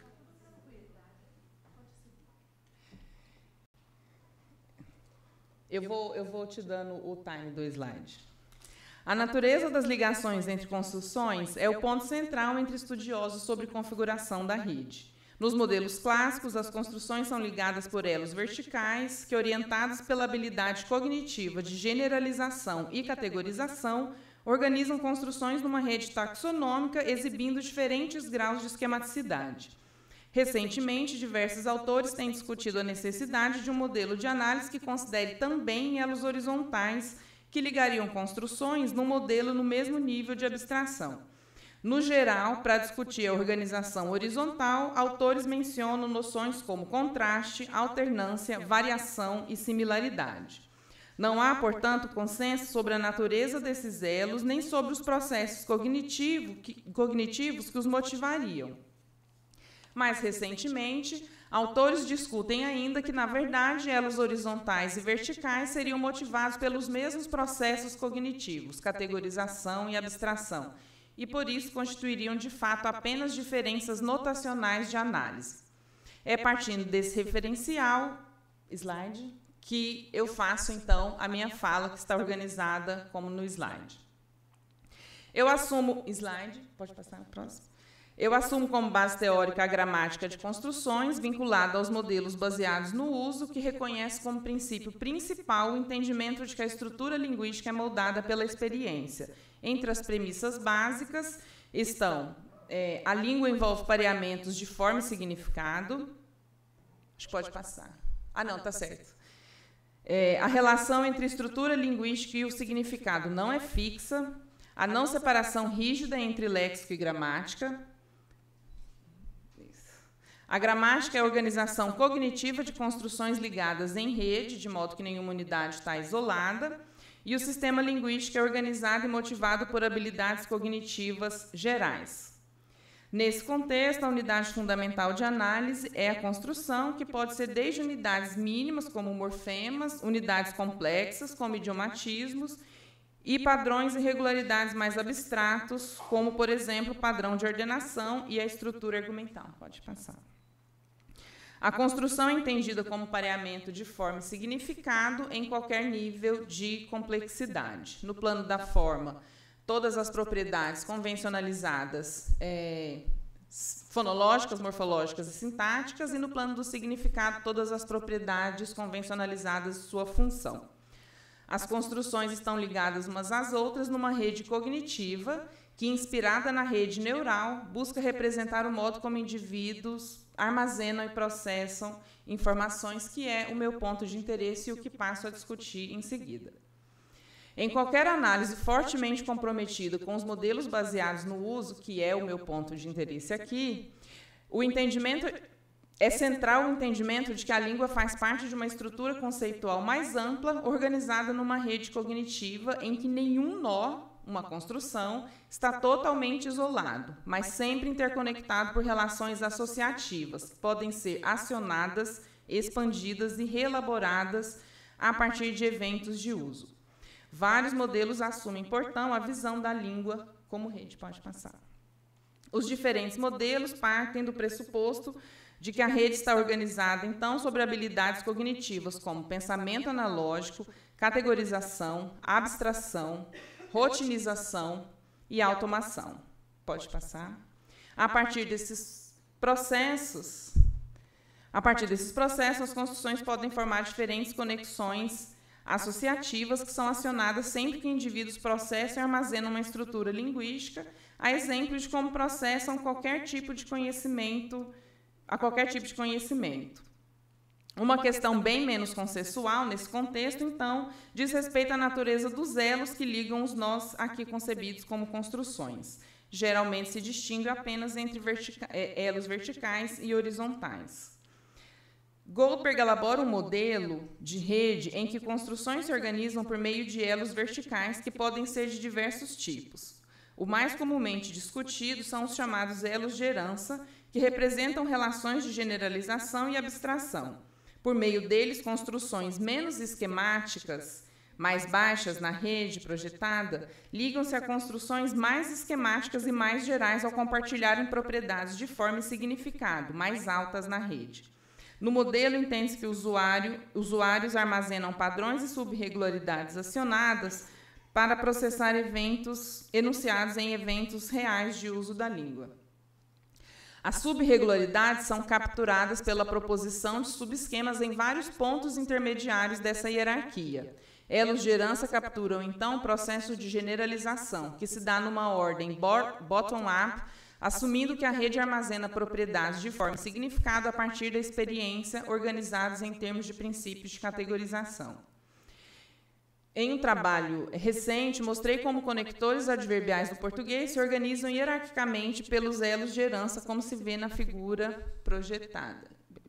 Eu vou te dando o time do slide. A natureza das ligações entre construções é o ponto central entre estudiosos sobre configuração da rede. Nos modelos clássicos, as construções são ligadas por elos verticais, que, orientados pela habilidade cognitiva de generalização e categorização, organizam construções numa rede taxonômica, exibindo diferentes graus de esquematicidade. Recentemente, diversos autores têm discutido a necessidade de um modelo de análise que considere também elos horizontais, que ligariam construções num modelo no mesmo nível de abstração. No geral, para discutir a organização horizontal, autores mencionam noções como contraste, alternância, variação e similaridade. Não há, portanto, consenso sobre a natureza desses elos, nem sobre os processos cognitivos que os motivariam. Mais recentemente, autores discutem ainda que, na verdade, elos horizontais e verticais seriam motivados pelos mesmos processos cognitivos, categorização e abstração, e por isso constituiriam, de fato, apenas diferenças notacionais de análise. É partindo desse referencial, slide, que eu faço, então, a minha fala, que está organizada como no slide. Eu assumo... Slide, pode passar a próxima. Eu assumo como base teórica a gramática de construções, vinculada aos modelos baseados no uso, que reconhece como princípio principal o entendimento de que a estrutura linguística é moldada pela experiência. Entre as premissas básicas estão a língua envolve pareamentos de forma e significado. Acho que pode passar. Ah, não, está certo. A relação entre estrutura linguística e o significado não é fixa. A não separação rígida entre léxico e gramática. A gramática é a organização cognitiva de construções ligadas em rede, de modo que nenhuma unidade está isolada, e o sistema linguístico é organizado e motivado por habilidades cognitivas gerais. Nesse contexto, a unidade fundamental de análise é a construção, que pode ser desde unidades mínimas, como morfemas, unidades complexas, como idiomatismos, e padrões e regularidades mais abstratos, como, por exemplo, o padrão de ordenação e a estrutura argumental. Pode passar. A construção é entendida como pareamento de forma e significado em qualquer nível de complexidade. No plano da forma, todas as propriedades convencionalizadas fonológicas, morfológicas e sintáticas, e no plano do significado, todas as propriedades convencionalizadas de sua função. As construções estão ligadas umas às outras numa rede cognitiva que, inspirada na rede neural, busca representar o modo como indivíduos armazenam e processam informações, que é o meu ponto de interesse e o que passo a discutir em seguida. Em qualquer análise fortemente comprometida com os modelos baseados no uso, que é o meu ponto de interesse aqui, o entendimento é central o entendimento de que a língua faz parte de uma estrutura conceitual mais ampla, organizada numa rede cognitiva em que nenhum nó, uma construção, está totalmente isolado, mas sempre interconectado por relações associativas, que podem ser acionadas, expandidas e reelaboradas a partir de eventos de uso. Vários modelos assumem, portanto, a visão da língua como rede. Pode passar. Os diferentes modelos partem do pressuposto de que a rede está organizada, então, sobre habilidades cognitivas como pensamento analógico, categorização, abstração, rotinização e automação. Pode passar. A partir desses processos, A partir desses processos, as construções podem formar diferentes conexões associativas que são acionadas sempre que indivíduos processam e armazenam uma estrutura linguística, a exemplo de como processam qualquer tipo de conhecimento, Uma questão bem menos consensual nesse contexto, então, diz respeito à natureza dos elos que ligam os nós aqui concebidos como construções. Geralmente se distingue apenas entre elos verticais e horizontais. Goldberg elabora um modelo de rede em que construções se organizam por meio de elos verticais que podem ser de diversos tipos. O mais comumente discutido são os chamados elos de herança, que representam relações de generalização e abstração. Por meio deles, construções menos esquemáticas, mais baixas na rede projetada, ligam-se a construções mais esquemáticas e mais gerais ao compartilharem propriedades de forma e significado, mais altas na rede. No modelo, entende-se que usuários armazenam padrões e subregularidades acionadas para processar eventos enunciados em eventos reais de uso da língua. As subregularidades são capturadas pela proposição de subesquemas em vários pontos intermediários dessa hierarquia. Elos de herança capturam, então, o processo de generalização, que se dá numa ordem bottom-up, assumindo que a rede armazena propriedades de forma e significado a partir da experiência, organizadas em termos de princípios de categorização. Em um trabalho recente, mostrei como conectores adverbiais do português se organizam hierarquicamente pelos elos de herança, como se vê na figura projetada.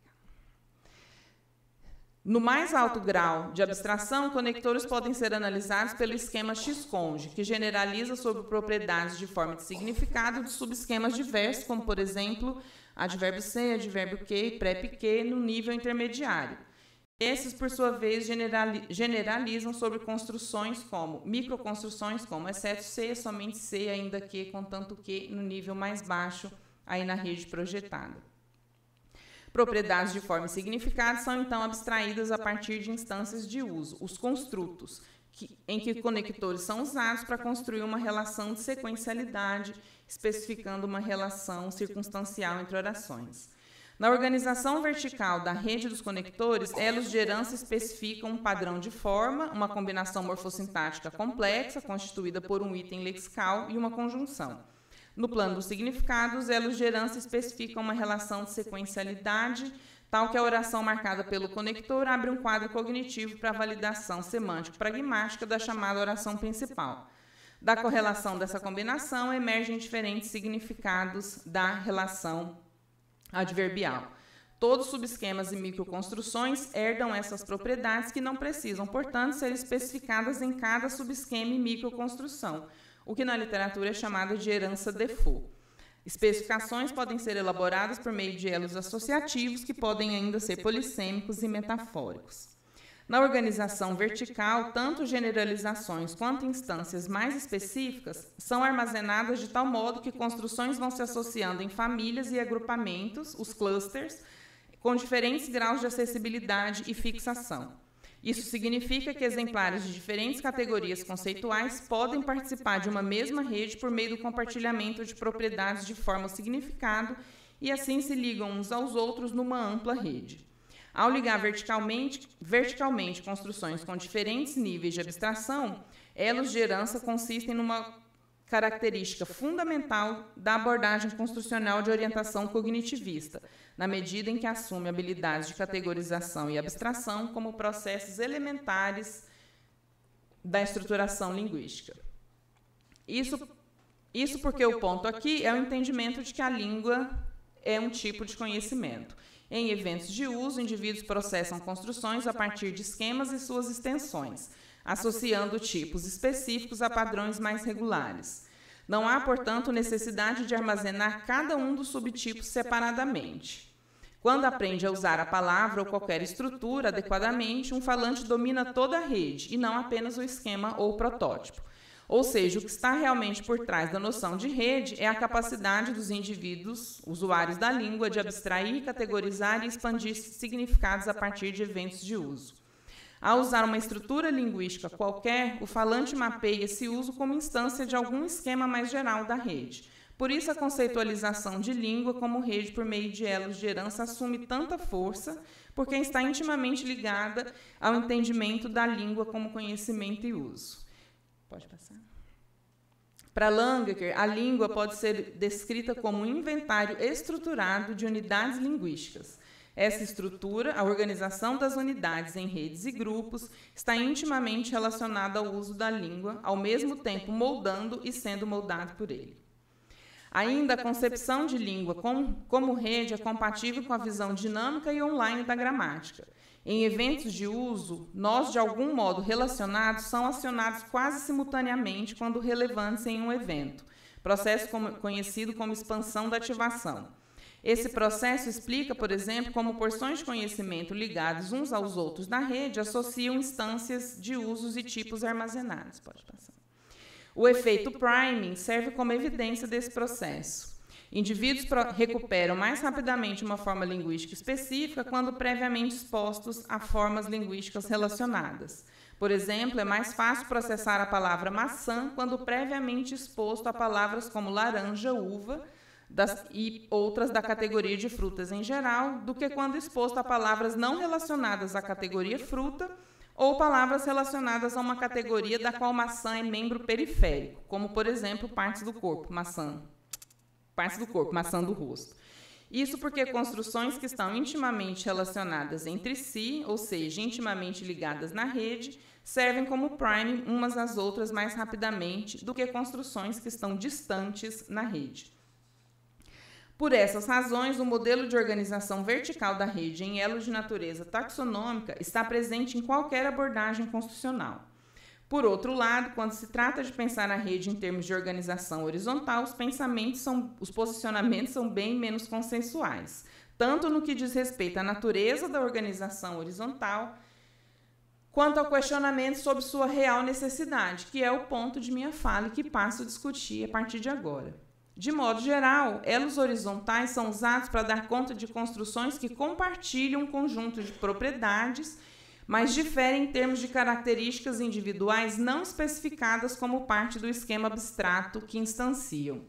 No mais alto grau de abstração, conectores podem ser analisados pelo esquema X-conge, que generaliza sobre propriedades de forma de significado de subesquemas diversos, como, por exemplo, advérbio ser, advérbio que, pré-que, no nível intermediário. Esses, por sua vez, generalizam sobre construções como, microconstruções como, exceto se, somente se, ainda que, contanto que, no nível mais baixo, aí na rede projetada. Propriedades de forma e significado são, então, abstraídas a partir de instâncias de uso, os construtos, em que conectores são usados para construir uma relação de sequencialidade, especificando uma relação circunstancial entre orações. Na organização vertical da rede dos conectores, elos de herança especificam um padrão de forma, uma combinação morfossintática complexa, constituída por um item lexical e uma conjunção. No plano do significado, os elos de herança especificam uma relação de sequencialidade, tal que a oração marcada pelo conector abre um quadro cognitivo para a validação semântico-pragmática da chamada oração principal. Da correlação dessa combinação, emergem diferentes significados da relação adverbial. Todos os subesquemas e microconstruções herdam essas propriedades que não precisam, portanto, ser especificadas em cada subesquema e microconstrução, o que na literatura é chamado de herança default. Especificações podem ser elaboradas por meio de elos associativos, que podem ainda ser polissêmicos e metafóricos. Na organização vertical, tanto generalizações quanto instâncias mais específicas são armazenadas de tal modo que construções vão se associando em famílias e agrupamentos, os clusters, com diferentes graus de acessibilidade e fixação. Isso significa que exemplares de diferentes categorias conceituais podem participar de uma mesma rede por meio do compartilhamento de propriedades de forma ou significado e assim se ligam uns aos outros numa ampla rede. Ao ligar verticalmente construções com diferentes níveis de abstração, elos de herança consistem numa característica fundamental da abordagem construcional de orientação cognitivista, na medida em que assume habilidades de categorização e abstração como processos elementares da estruturação linguística. Isso porque o ponto aqui é o entendimento de que a língua é um tipo de conhecimento. Em eventos de uso, indivíduos processam construções a partir de esquemas e suas extensões, associando tipos específicos a padrões mais regulares. Não há, portanto, necessidade de armazenar cada um dos subtipos separadamente. Quando aprende a usar a palavra ou qualquer estrutura adequadamente, um falante domina toda a rede, e não apenas o esquema ou o protótipo. Ou seja, o que está realmente por trás da noção de rede é a capacidade dos indivíduos, usuários da língua, de abstrair, categorizar e expandir significados a partir de eventos de uso. Ao usar uma estrutura linguística qualquer, o falante mapeia esse uso como instância de algum esquema mais geral da rede. Por isso, a conceitualização de língua como rede por meio de elos de herança assume tanta força, porque está intimamente ligada ao entendimento da língua como conhecimento e uso. Pode passar. Para Langecker, a língua pode ser descrita como um inventário estruturado de unidades linguísticas. Essa estrutura, a organização das unidades em redes e grupos, está intimamente relacionada ao uso da língua, ao mesmo tempo moldando e sendo moldado por ele. Ainda, a concepção de língua como rede é compatível com a visão dinâmica e online da gramática. Em eventos de uso, nós, de algum modo relacionados, são acionados quase simultaneamente quando relevantes em um evento, processo conhecido como expansão da ativação. Esse processo explica, por exemplo, como porções de conhecimento ligados uns aos outros na rede associam instâncias de usos e tipos armazenados. Pode passar. O efeito priming serve como evidência desse processo. Indivíduos recuperam mais rapidamente uma forma linguística específica quando previamente expostos a formas linguísticas relacionadas. Por exemplo, é mais fácil processar a palavra maçã quando previamente exposto a palavras como laranja, uva e outras da categoria de frutas em geral, do que quando exposto a palavras não relacionadas à categoria fruta ou palavras relacionadas a uma categoria da qual maçã é membro periférico, como, por exemplo, partes do corpo, maçã do rosto. Isso porque construções que estão intimamente relacionadas entre si, ou seja, intimamente ligadas na rede, servem como priming umas às outras mais rapidamente do que construções que estão distantes na rede. Por essas razões, o modelo de organização vertical da rede em elo de natureza taxonômica está presente em qualquer abordagem construcional. Por outro lado, quando se trata de pensar a rede em termos de organização horizontal, os posicionamentos são bem menos consensuais, tanto no que diz respeito à natureza da organização horizontal, quanto ao questionamento sobre sua real necessidade, que é o ponto de minha fala e que passo a discutir a partir de agora. De modo geral, elos horizontais são usados para dar conta de construções que compartilham um conjunto de propriedades, mas diferem em termos de características individuais não especificadas como parte do esquema abstrato que instanciam.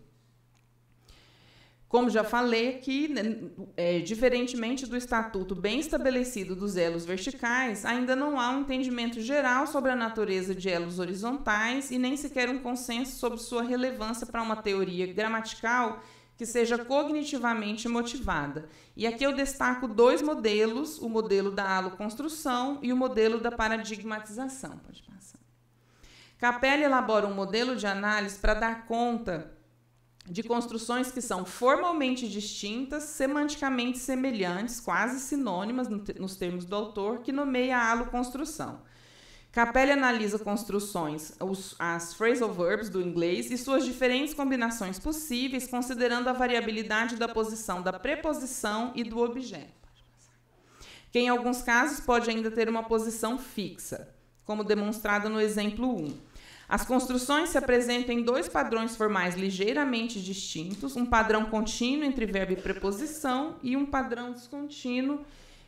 Como já falei aqui, diferentemente do estatuto bem estabelecido dos elos verticais, ainda não há um entendimento geral sobre a natureza de elos horizontais e nem sequer um consenso sobre sua relevância para uma teoria gramatical que seja cognitivamente motivada. E aqui eu destaco dois modelos, o modelo da aloconstrução e o modelo da paradigmatização. Pode passar. Capelli elabora um modelo de análise para dar conta de construções que são formalmente distintas, semanticamente semelhantes, quase sinônimas nos termos do autor, que nomeia a aloconstrução. Capelli analisa construções, as phrasal verbs do inglês e suas diferentes combinações possíveis, considerando a variabilidade da posição da preposição e do objeto, que em alguns casos pode ainda ter uma posição fixa, como demonstrado no exemplo 1. As construções se apresentam em dois padrões formais ligeiramente distintos, um padrão contínuo entre verbo e preposição e um padrão descontínuo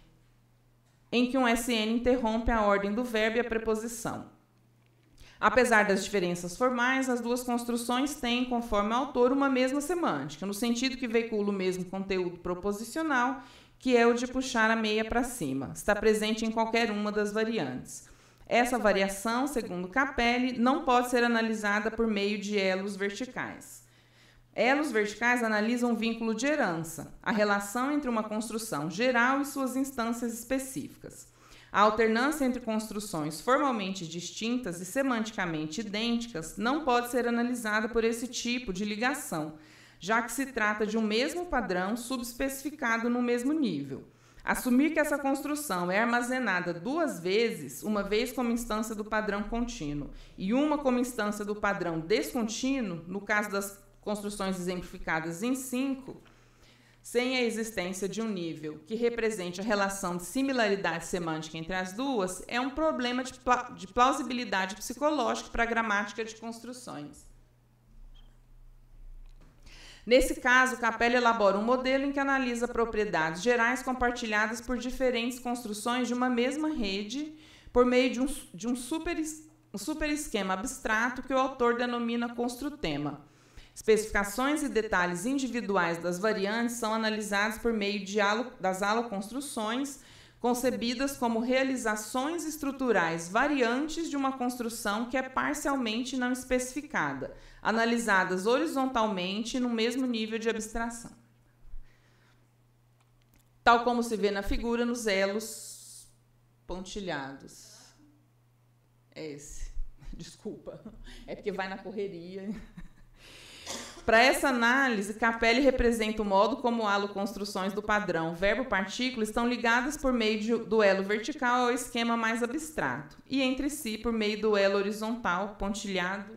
em que um SN interrompe a ordem do verbo e a preposição. Apesar das diferenças formais, as duas construções têm, conforme o autor, uma mesma semântica, no sentido que veicula o mesmo conteúdo proposicional, que é o de puxar a meia para cima. Está presente em qualquer uma das variantes. Essa variação, segundo Capelli, não pode ser analisada por meio de elos verticais. Elos verticais analisam o vínculo de herança, a relação entre uma construção geral e suas instâncias específicas. A alternância entre construções formalmente distintas e semanticamente idênticas não pode ser analisada por esse tipo de ligação, já que se trata de um mesmo padrão subespecificado no mesmo nível. Assumir que essa construção é armazenada duas vezes, uma vez como instância do padrão contínuo e uma como instância do padrão descontínuo, no caso das construções exemplificadas em 5, sem a existência de um nível que represente a relação de similaridade semântica entre as duas, é um problema de plausibilidade psicológica para a gramática de construções. Nesse caso, Capelli elabora um modelo em que analisa propriedades gerais compartilhadas por diferentes construções de uma mesma rede por meio de um super esquema abstrato que o autor denomina construtema. Especificações e detalhes individuais das variantes são analisados por meio das aloconstruções, concebidas como realizações estruturais variantes de uma construção que é parcialmente não especificada, analisadas horizontalmente no mesmo nível de abstração. Tal como se vê na figura nos elos pontilhados. É esse. Desculpa. É porque vai na correria. Para essa análise, Capelli representa o modo como aloconstruções do padrão verbo-partícula estão ligadas por meio do elo vertical ao esquema mais abstrato, e entre si por meio do elo horizontal pontilhado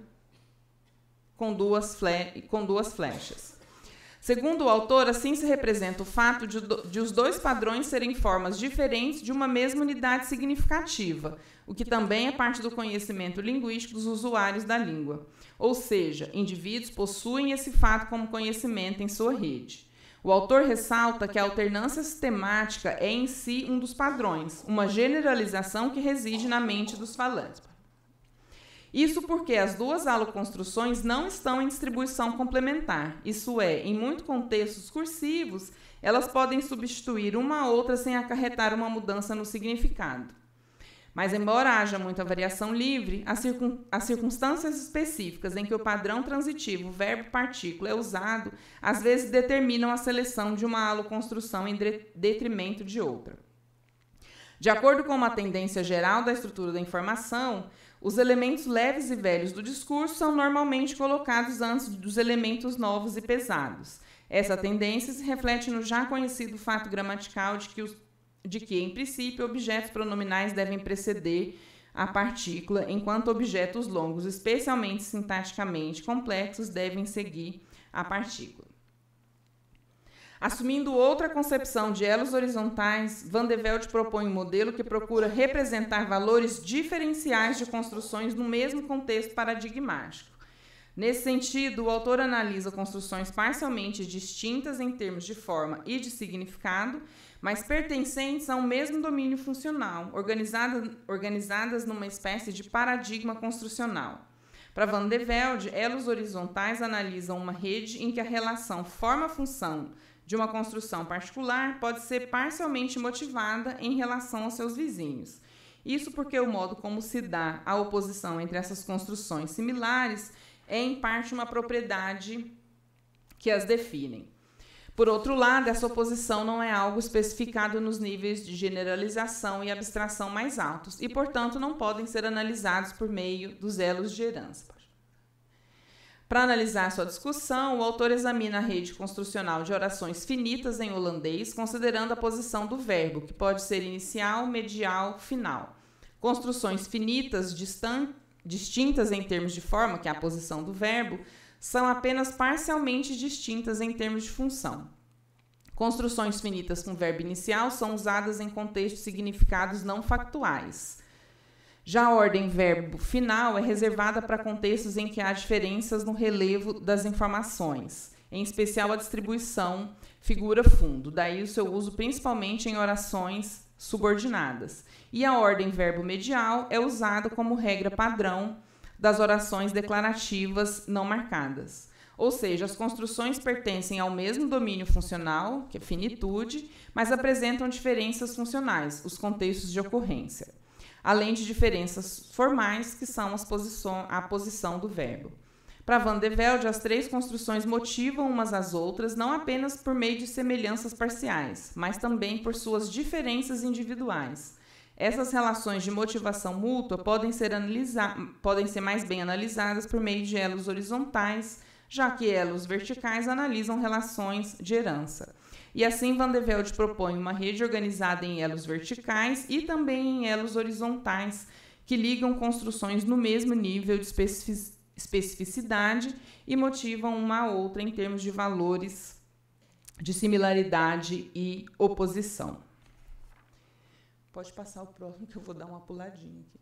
com duas flechas. Segundo o autor, assim se representa o fato de os dois padrões serem formas diferentes de uma mesma unidade significativa, o que também é parte do conhecimento linguístico dos usuários da língua. Ou seja, indivíduos possuem esse fato como conhecimento em sua rede. O autor ressalta que a alternância sistemática é em si um dos padrões, uma generalização que reside na mente dos falantes. Isso porque as duas aloconstruções não estão em distribuição complementar, isso é, em muitos contextos cursivos, elas podem substituir uma a outra sem acarretar uma mudança no significado. Mas, embora haja muita variação livre, as circunstâncias específicas em que o padrão transitivo verbo-partícula é usado, às vezes determinam a seleção de uma aloconstrução em detrimento de outra. De acordo com uma tendência geral da estrutura da informação, os elementos leves e velhos do discurso são normalmente colocados antes dos elementos novos e pesados. Essa tendência se reflete no já conhecido fato gramatical de que, em princípio, objetos pronominais devem preceder a partícula, enquanto objetos longos, especialmente sintaticamente complexos, devem seguir a partícula. Assumindo outra concepção de elos horizontais, Van de Velde propõe um modelo que procura representar valores diferenciais de construções no mesmo contexto paradigmático. Nesse sentido, o autor analisa construções parcialmente distintas em termos de forma e de significado, mas pertencentes ao mesmo domínio funcional, organizadas numa espécie de paradigma construcional. Para Van de Velde, elos horizontais analisam uma rede em que a relação forma-função de uma construção particular pode ser parcialmente motivada em relação aos seus vizinhos. Isso porque o modo como se dá a oposição entre essas construções similares é, em parte, uma propriedade que as definem. Por outro lado, essa oposição não é algo especificado nos níveis de generalização e abstração mais altos e, portanto, não podem ser analisados por meio dos elos de herança. Para analisar sua discussão, o autor examina a rede construcional de orações finitas em holandês, considerando a posição do verbo, que pode ser inicial, medial, final. Construções finitas distintas em termos de forma, que é a posição do verbo, são apenas parcialmente distintas em termos de função. Construções finitas com verbo inicial são usadas em contextos e significados não factuais. Já a ordem verbo final é reservada para contextos em que há diferenças no relevo das informações, em especial a distribuição figura-fundo, daí o seu uso principalmente em orações subordinadas. E a ordem verbo medial é usada como regra padrão das orações declarativas não marcadas. Ou seja, as construções pertencem ao mesmo domínio funcional, que é finitude, mas apresentam diferenças funcionais, os contextos de ocorrência, além de diferenças formais, que são a posição do verbo. Para Van de Velde, as três construções motivam umas às outras, não apenas por meio de semelhanças parciais, mas também por suas diferenças individuais. Essas relações de motivação mútua podem ser mais bem analisadas por meio de elos horizontais, já que elos verticais analisam relações de herança. E assim, Van de Velde propõe uma rede organizada em elos verticais e também em elos horizontais, que ligam construções no mesmo nível de especificidade e motivam uma a outra em termos de valores de similaridade e oposição. Pode passar o próximo, que eu vou dar uma puladinha aqui.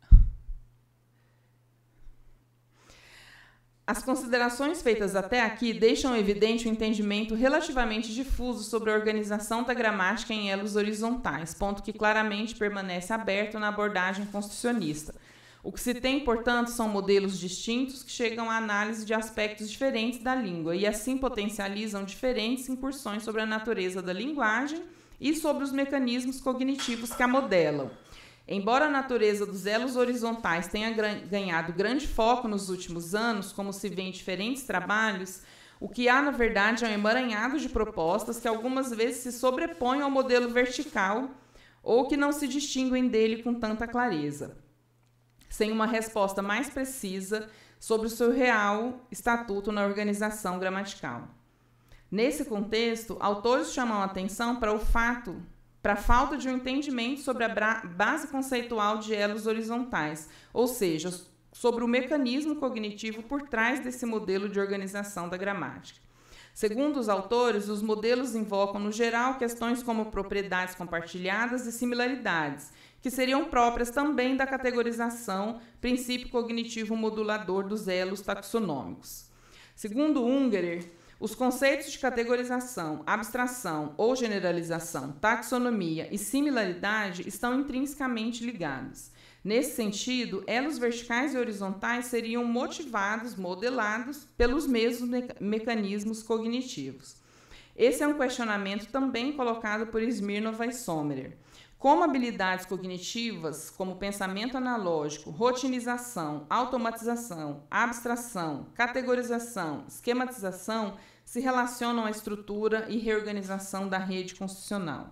As considerações feitas até aqui deixam evidente o entendimento relativamente difuso sobre a organização da gramática em elos horizontais, ponto que claramente permanece aberto na abordagem construcionista. O que se tem, portanto, são modelos distintos que chegam à análise de aspectos diferentes da língua e assim potencializam diferentes incursões sobre a natureza da linguagem e sobre os mecanismos cognitivos que a modelam. Embora a natureza dos elos horizontais tenha ganhado grande foco nos últimos anos, como se vê em diferentes trabalhos, o que há, na verdade, é um emaranhado de propostas que algumas vezes se sobrepõem ao modelo vertical ou que não se distinguem dele com tanta clareza, sem uma resposta mais precisa sobre o seu real estatuto na organização gramatical. Nesse contexto, autores chamam a atenção para a falta de um entendimento sobre a base conceitual de elos horizontais, ou seja, sobre o mecanismo cognitivo por trás desse modelo de organização da gramática. Segundo os autores, os modelos invocam, no geral, questões como propriedades compartilhadas e similaridades, que seriam próprias também da categorização, princípio cognitivo modulador dos elos taxonômicos. Segundo Ungerer, os conceitos de categorização, abstração ou generalização, taxonomia e similaridade estão intrinsecamente ligados. Nesse sentido, elos verticais e horizontais seriam motivados, modelados pelos mesmos mecanismos cognitivos. Esse é um questionamento também colocado por Smirnova e Sommerer. Como habilidades cognitivas, como pensamento analógico, rotinização, automatização, abstração, categorização, esquematização, se relacionam à estrutura e reorganização da rede construcional.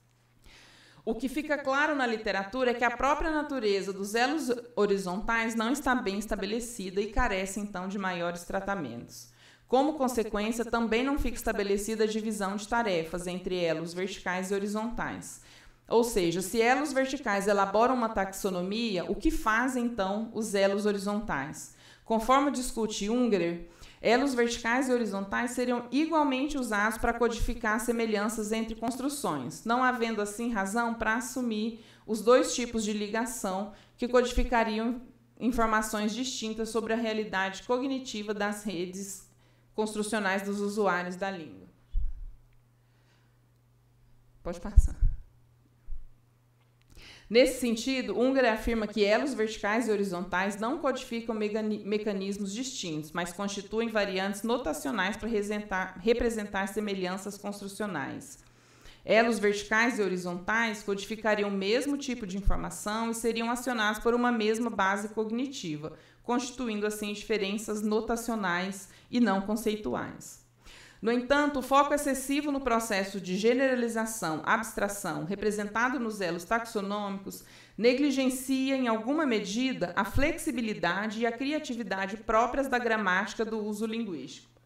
O que fica claro na literatura é que a própria natureza dos elos horizontais não está bem estabelecida e carece, então, de maiores tratamentos. Como consequência, também não fica estabelecida a divisão de tarefas entre elos verticais e horizontais. Ou seja, se elos verticais elaboram uma taxonomia, o que fazem, então, os elos horizontais? Conforme discute Ungerer, elos verticais e horizontais seriam igualmente usados para codificar semelhanças entre construções, não havendo, assim, razão para assumir os dois tipos de ligação que codificariam informações distintas sobre a realidade cognitiva das redes construcionais dos usuários da língua. Pode passar. Nesse sentido, Ungerer afirma que elos verticais e horizontais não codificam mecanismos distintos, mas constituem variantes notacionais para representar semelhanças construcionais. Elos verticais e horizontais codificariam o mesmo tipo de informação e seriam acionados por uma mesma base cognitiva, constituindo assim diferenças notacionais e não conceituais. No entanto, o foco excessivo no processo de generalização, abstração, representado nos elos taxonômicos, negligencia, em alguma medida, a flexibilidade e a criatividade próprias da gramática do uso linguístico.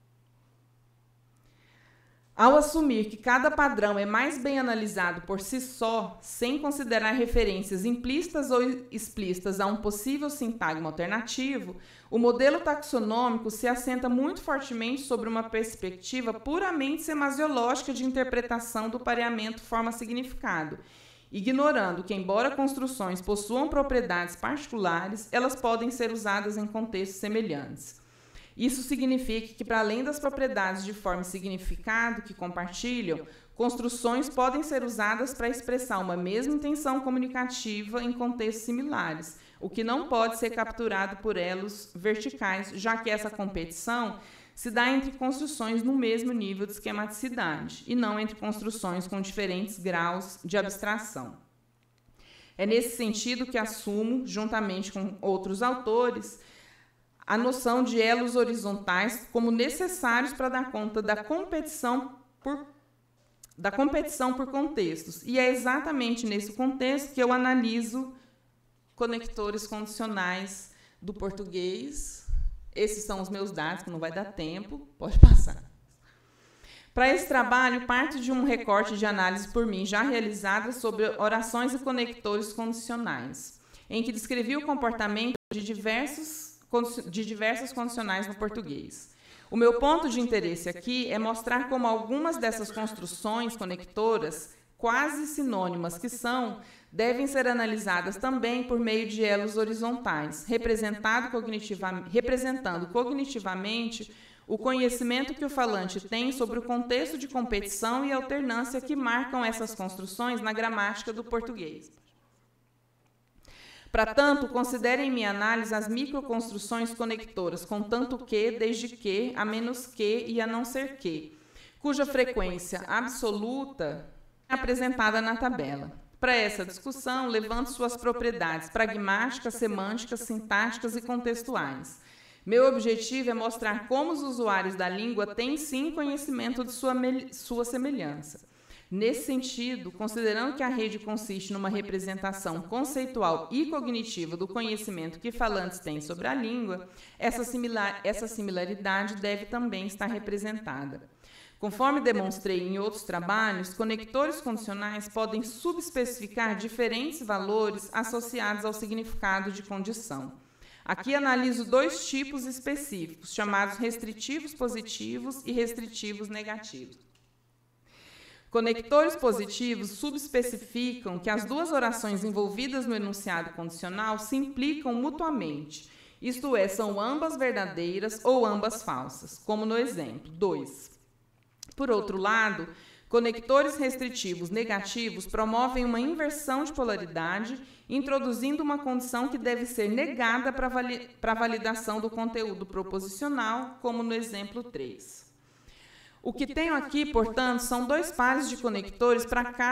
Ao assumir que cada padrão é mais bem analisado por si só, sem considerar referências implícitas ou explícitas a um possível sintagma alternativo, o modelo taxonômico se assenta muito fortemente sobre uma perspectiva puramente semasiológica de interpretação do pareamento forma-significado, ignorando que, embora construções possuam propriedades particulares, elas podem ser usadas em contextos semelhantes. Isso significa que, para além das propriedades de forma e significado que compartilham, construções podem ser usadas para expressar uma mesma intenção comunicativa em contextos similares, o que não pode ser capturado por elos verticais, já que essa competição se dá entre construções no mesmo nível de esquematicidade, e não entre construções com diferentes graus de abstração. É nesse sentido que assumo, juntamente com outros autores, a noção de elos horizontais como necessários para dar conta da competição por contextos. E é exatamente nesse contexto que eu analiso conectores condicionais do português. Esses são os meus dados, que não vai dar tempo. Pode passar. Para esse trabalho, parto de um recorte de análise por mim já realizada sobre orações e conectores condicionais, em que descrevi o comportamento de diversas condicionais no português. O meu ponto de interesse aqui é mostrar como algumas dessas construções conectoras, quase sinônimas que são, devem ser analisadas também por meio de elos horizontais, representando cognitivamente o conhecimento que o falante tem sobre o contexto de competição e alternância que marcam essas construções na gramática do português. Para tanto, considere em minha análise as microconstruções conectoras com tanto que, desde que, a menos que e a não ser que, cuja frequência absoluta é apresentada na tabela. Para essa discussão, levanto suas propriedades pragmáticas, semânticas, sintáticas e contextuais. Meu objetivo é mostrar como os usuários da língua têm, sim, conhecimento de sua semelhança. Nesse sentido, considerando que a rede consiste numa representação conceitual e cognitiva do conhecimento que falantes têm sobre a língua, essa similaridade deve também estar representada. Conforme demonstrei em outros trabalhos, conectores condicionais podem subespecificar diferentes valores associados ao significado de condição. Aqui analiso dois tipos específicos, chamados restritivos positivos e restritivos negativos. Conectores positivos subespecificam que as duas orações envolvidas no enunciado condicional se implicam mutuamente, isto é, são ambas verdadeiras ou ambas falsas, como no exemplo 2. Por outro lado, conectores restritivos negativos promovem uma inversão de polaridade, introduzindo uma condição que deve ser negada para a validação do conteúdo proposicional, como no exemplo 3. O que tenho aqui, portanto, são dois pares de conectores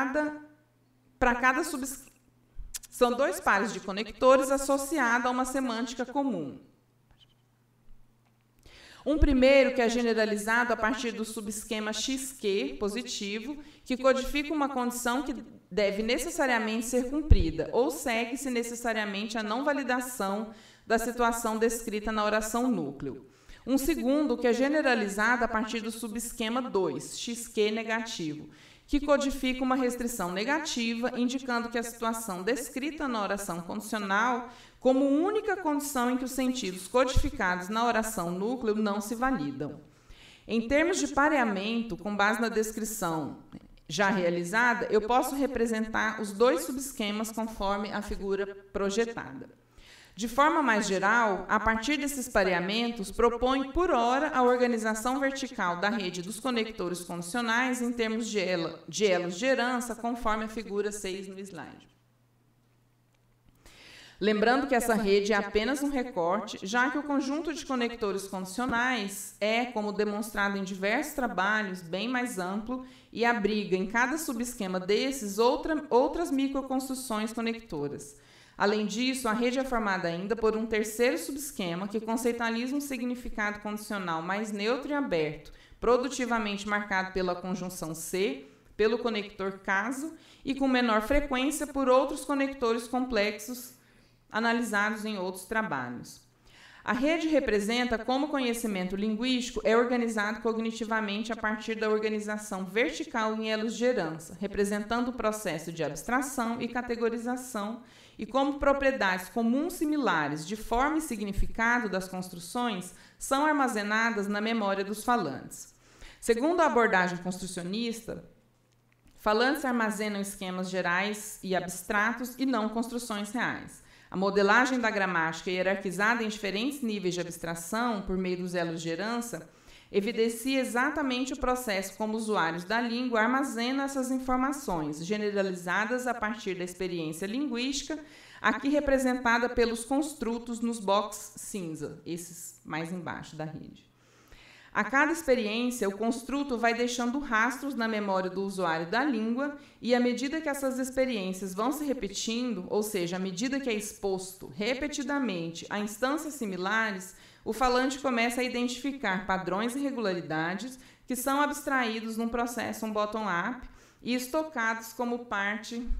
são dois pares de conectores associados a uma semântica comum. Um primeiro que é generalizado a partir do subesquema XQ positivo, que codifica uma condição que deve necessariamente ser cumprida, ou segue-se necessariamente a não validação da situação descrita na oração núcleo. Um segundo que é generalizado a partir do subesquema 2, XQ negativo, que codifica uma restrição negativa, indicando que a situação descrita na oração condicional como única condição em que os sentidos codificados na oração núcleo não se validam. Em termos de pareamento, com base na descrição já realizada, eu posso representar os dois subesquemas conforme a figura projetada. De forma mais geral, a partir desses pareamentos, proponho por hora a organização vertical da rede dos conectores condicionais em termos de elos de herança, conforme a figura 6 no slide. Lembrando que essa rede é apenas um recorte, já que o conjunto de conectores condicionais é, como demonstrado em diversos trabalhos, bem mais amplo e abriga em cada subesquema desses outras microconstruções conectoras. Além disso, a rede é formada ainda por um terceiro subesquema que conceitualiza um significado condicional mais neutro e aberto, produtivamente marcado pela conjunção C, pelo conector caso e com menor frequência por outros conectores complexos analisados em outros trabalhos. A rede representa como o conhecimento linguístico é organizado cognitivamente a partir da organização vertical em elos de herança, representando o processo de abstração e categorização, e como propriedades comuns similares de forma e significado das construções são armazenadas na memória dos falantes. Segundo a abordagem construcionista, falantes armazenam esquemas gerais e abstratos e não construções reais. A modelagem da gramática hierarquizada em diferentes níveis de abstração por meio dos elos de herança evidencia exatamente o processo como usuários da língua armazenam essas informações, generalizadas a partir da experiência linguística, aqui representada pelos construtos nos boxes cinza, esses mais embaixo da rede. A cada experiência, o construto vai deixando rastros na memória do usuário da língua e, à medida que essas experiências vão se repetindo, ou seja, à medida que é exposto repetidamente a instâncias similares, o falante começa a identificar padrões e regularidades que são abstraídos num processo bottom-up e estocados como parte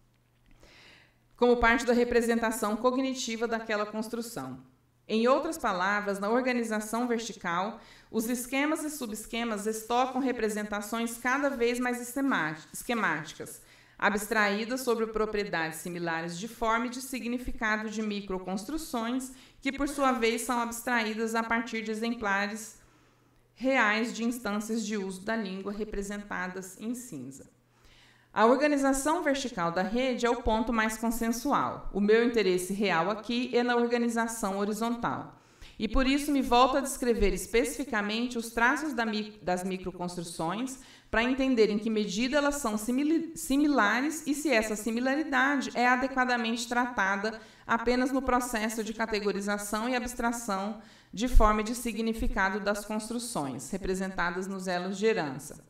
da representação cognitiva daquela construção. Em outras palavras, na organização vertical, os esquemas e subesquemas estocam representações cada vez mais esquemáticas, abstraídas sobre propriedades similares de forma e de significado de microconstruções, que, por sua vez, são abstraídas a partir de exemplares reais de instâncias de uso da língua representadas em cinza. A organização vertical da rede é o ponto mais consensual. O meu interesse real aqui é na organização horizontal. E por isso me volto a descrever especificamente os traços das microconstruções, para entender em que medida elas são similares e se essa similaridade é adequadamente tratada apenas no processo de categorização e abstração de forma e de significado das construções, representadas nos elos de herança.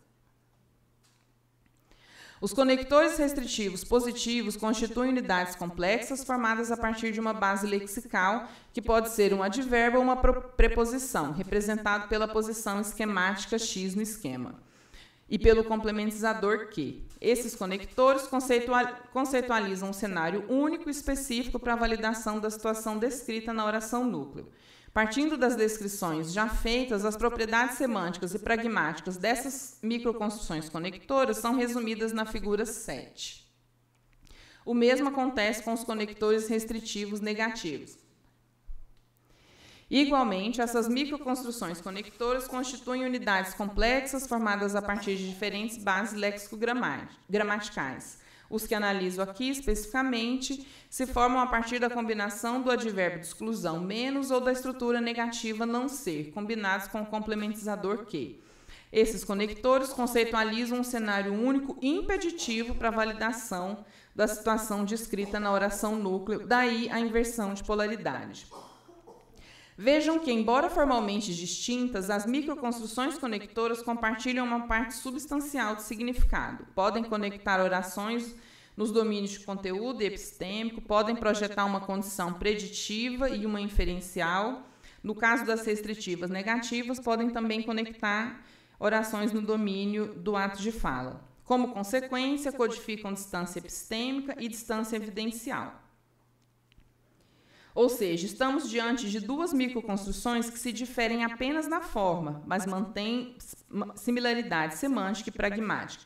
Os conectores restritivos positivos constituem unidades complexas formadas a partir de uma base lexical, que pode ser um advérbio ou uma preposição, representado pela posição esquemática X no esquema, e pelo complementizador que. Esses conectores conceitualizam um cenário único e específico para a validação da situação descrita na oração núcleo. Partindo das descrições já feitas, as propriedades semânticas e pragmáticas dessas microconstruções conectoras são resumidas na figura 7. O mesmo acontece com os conectores restritivos negativos. Igualmente, essas microconstruções conectoras constituem unidades complexas formadas a partir de diferentes bases léxico-gramaticais. Os que analiso aqui especificamente se formam a partir da combinação do advérbio de exclusão menos ou da estrutura negativa não ser, combinados com o complementizador que. Esses conectores conceitualizam um cenário único impeditivo para a validação da situação descrita na oração núcleo, daí a inversão de polaridade. Vejam que, embora formalmente distintas, as microconstruções conectoras compartilham uma parte substancial de significado. Podem conectar orações nos domínios de conteúdo e epistêmico, podem projetar uma condição preditiva e uma inferencial. No caso das restritivas negativas, podem também conectar orações no domínio do ato de fala. Como consequência, codificam distância epistêmica e distância evidencial. Ou seja, estamos diante de duas microconstruções que se diferem apenas na forma, mas mantêm similaridade semântica e pragmática.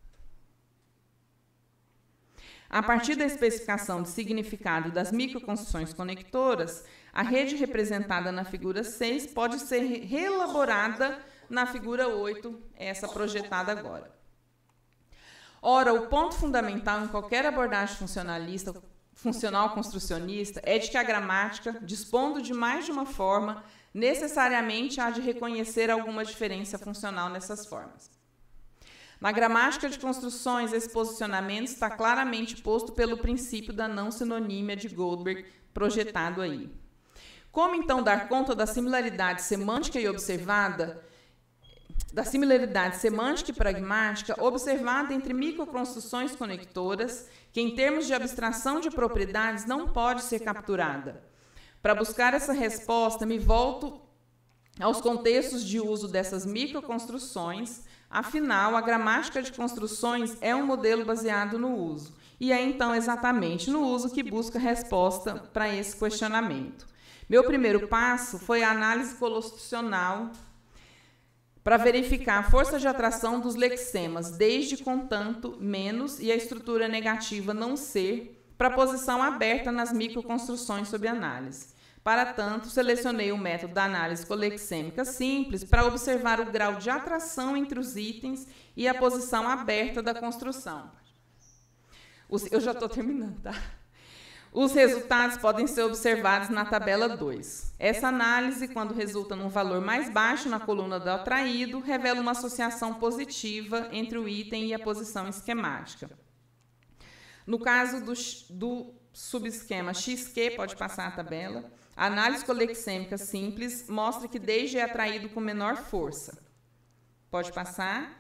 A partir da especificação de significado das microconstruções conectoras, a rede representada na figura 6 pode ser reelaborada na figura 8, essa projetada agora. Ora, o ponto fundamental em qualquer abordagem funcional construcionista é de que a gramática, dispondo de mais de uma forma, necessariamente há de reconhecer alguma diferença funcional nessas formas. Na gramática de construções, esse posicionamento está claramente posto pelo princípio da não sinonímia de Goldberg, projetado aí. Como então dar conta da similaridade semântica e observada, da similaridade semântica e pragmática observada entre microconstruções conectoras, que em termos de abstração de propriedades não pode ser capturada? Para buscar essa resposta, me volto aos contextos de uso dessas microconstruções. Afinal, a gramática de construções é um modelo baseado no uso, e é então exatamente no uso que busca resposta para esse questionamento. Meu primeiro passo foi a análise colocucional para verificar a força de atração dos lexemas, desde contanto, menos e a estrutura negativa não ser, para a posição aberta nas microconstruções sob análise. Para tanto, selecionei o método da análise colexêmica simples para observar o grau de atração entre os itens e a posição aberta da construção. Eu já estou terminando, tá? Os resultados podem ser observados na tabela 2. Essa análise, quando resulta num valor mais baixo na coluna do atraído, revela uma associação positiva entre o item e a posição esquemática. No caso do subesquema XQ, pode passar a tabela, a análise colexêmica simples mostra que desde é atraído com menor força. Pode passar.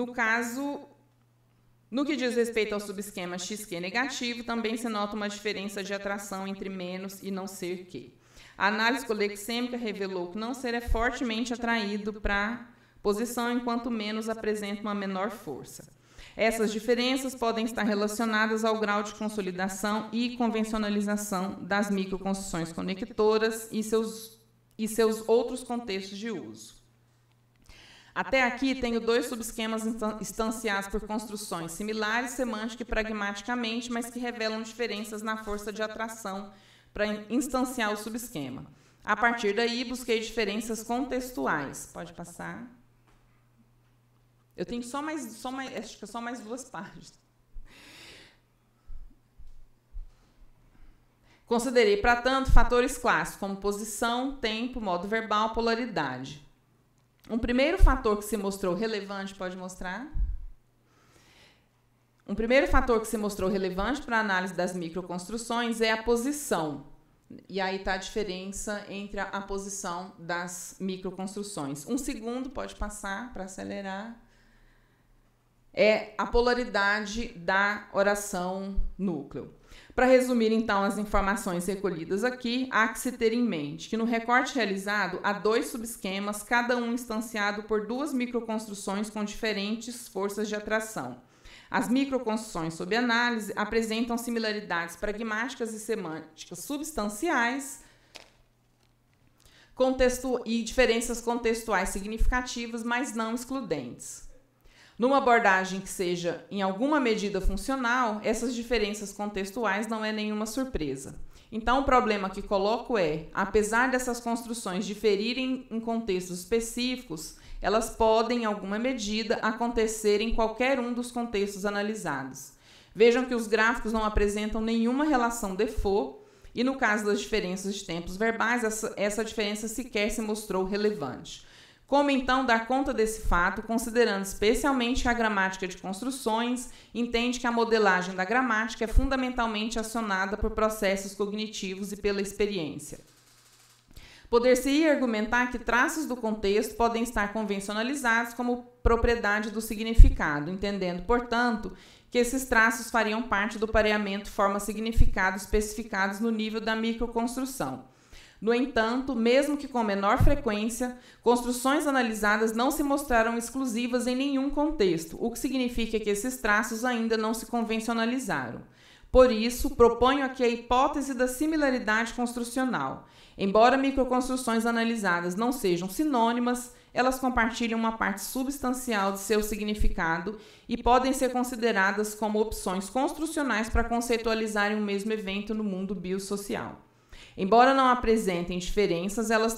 No que diz respeito ao subesquema XQ negativo, também se nota uma diferença de atração entre menos e não ser que. A análise colexêmica revelou que não ser é fortemente atraído para a posição, enquanto menos apresenta uma menor força. Essas diferenças podem estar relacionadas ao grau de consolidação e convencionalização das microconstruções conectoras e seus outros contextos de uso. Até aqui, tenho dois subesquemas instanciados por construções similares, semântica e pragmaticamente, mas que revelam diferenças na força de atração para instanciar o subesquema. A partir daí, busquei diferenças contextuais. Pode passar. Eu tenho acho que só mais 2 páginas. Considerei, para tanto, fatores clássicos, como posição, tempo, modo verbal, polaridade. Um primeiro fator que se mostrou relevante, pode mostrar? Um primeiro fator que se mostrou relevante para a análise das microconstruções é a posição. E aí está a diferença entre a posição das microconstruções. Um segundo, pode passar para acelerar. É a polaridade da oração núcleo. Para resumir, então, as informações recolhidas aqui, há que se ter em mente que no recorte realizado há 2 subesquemas, cada um instanciado por 2 microconstruções com diferentes forças de atração. As microconstruções sob análise apresentam similaridades pragmáticas e semânticas substanciais e diferenças contextuais significativas, mas não excludentes. Numa abordagem que seja em alguma medida funcional, essas diferenças contextuais não é nenhuma surpresa. Então, o problema que coloco é, apesar dessas construções diferirem em contextos específicos, elas podem, em alguma medida, acontecer em qualquer um dos contextos analisados. Vejam que os gráficos não apresentam nenhuma relação default, e no caso das diferenças de tempos verbais, essa diferença sequer se mostrou relevante. Como, então, dar conta desse fato, considerando especialmente que a gramática de construções entende que a modelagem da gramática é fundamentalmente acionada por processos cognitivos e pela experiência? Poder-se-ia argumentar que traços do contexto podem estar convencionalizados como propriedade do significado, entendendo, portanto, que esses traços fariam parte do pareamento forma-significado especificados no nível da microconstrução. No entanto, mesmo que com menor frequência, construções analisadas não se mostraram exclusivas em nenhum contexto, o que significa que esses traços ainda não se convencionalizaram. Por isso, proponho aqui a hipótese da similaridade construcional. Embora microconstruções analisadas não sejam sinônimas, elas compartilham uma parte substancial de seu significado e podem ser consideradas como opções construcionais para conceitualizarem o mesmo evento no mundo biosocial. Embora apresentem diferenças, elas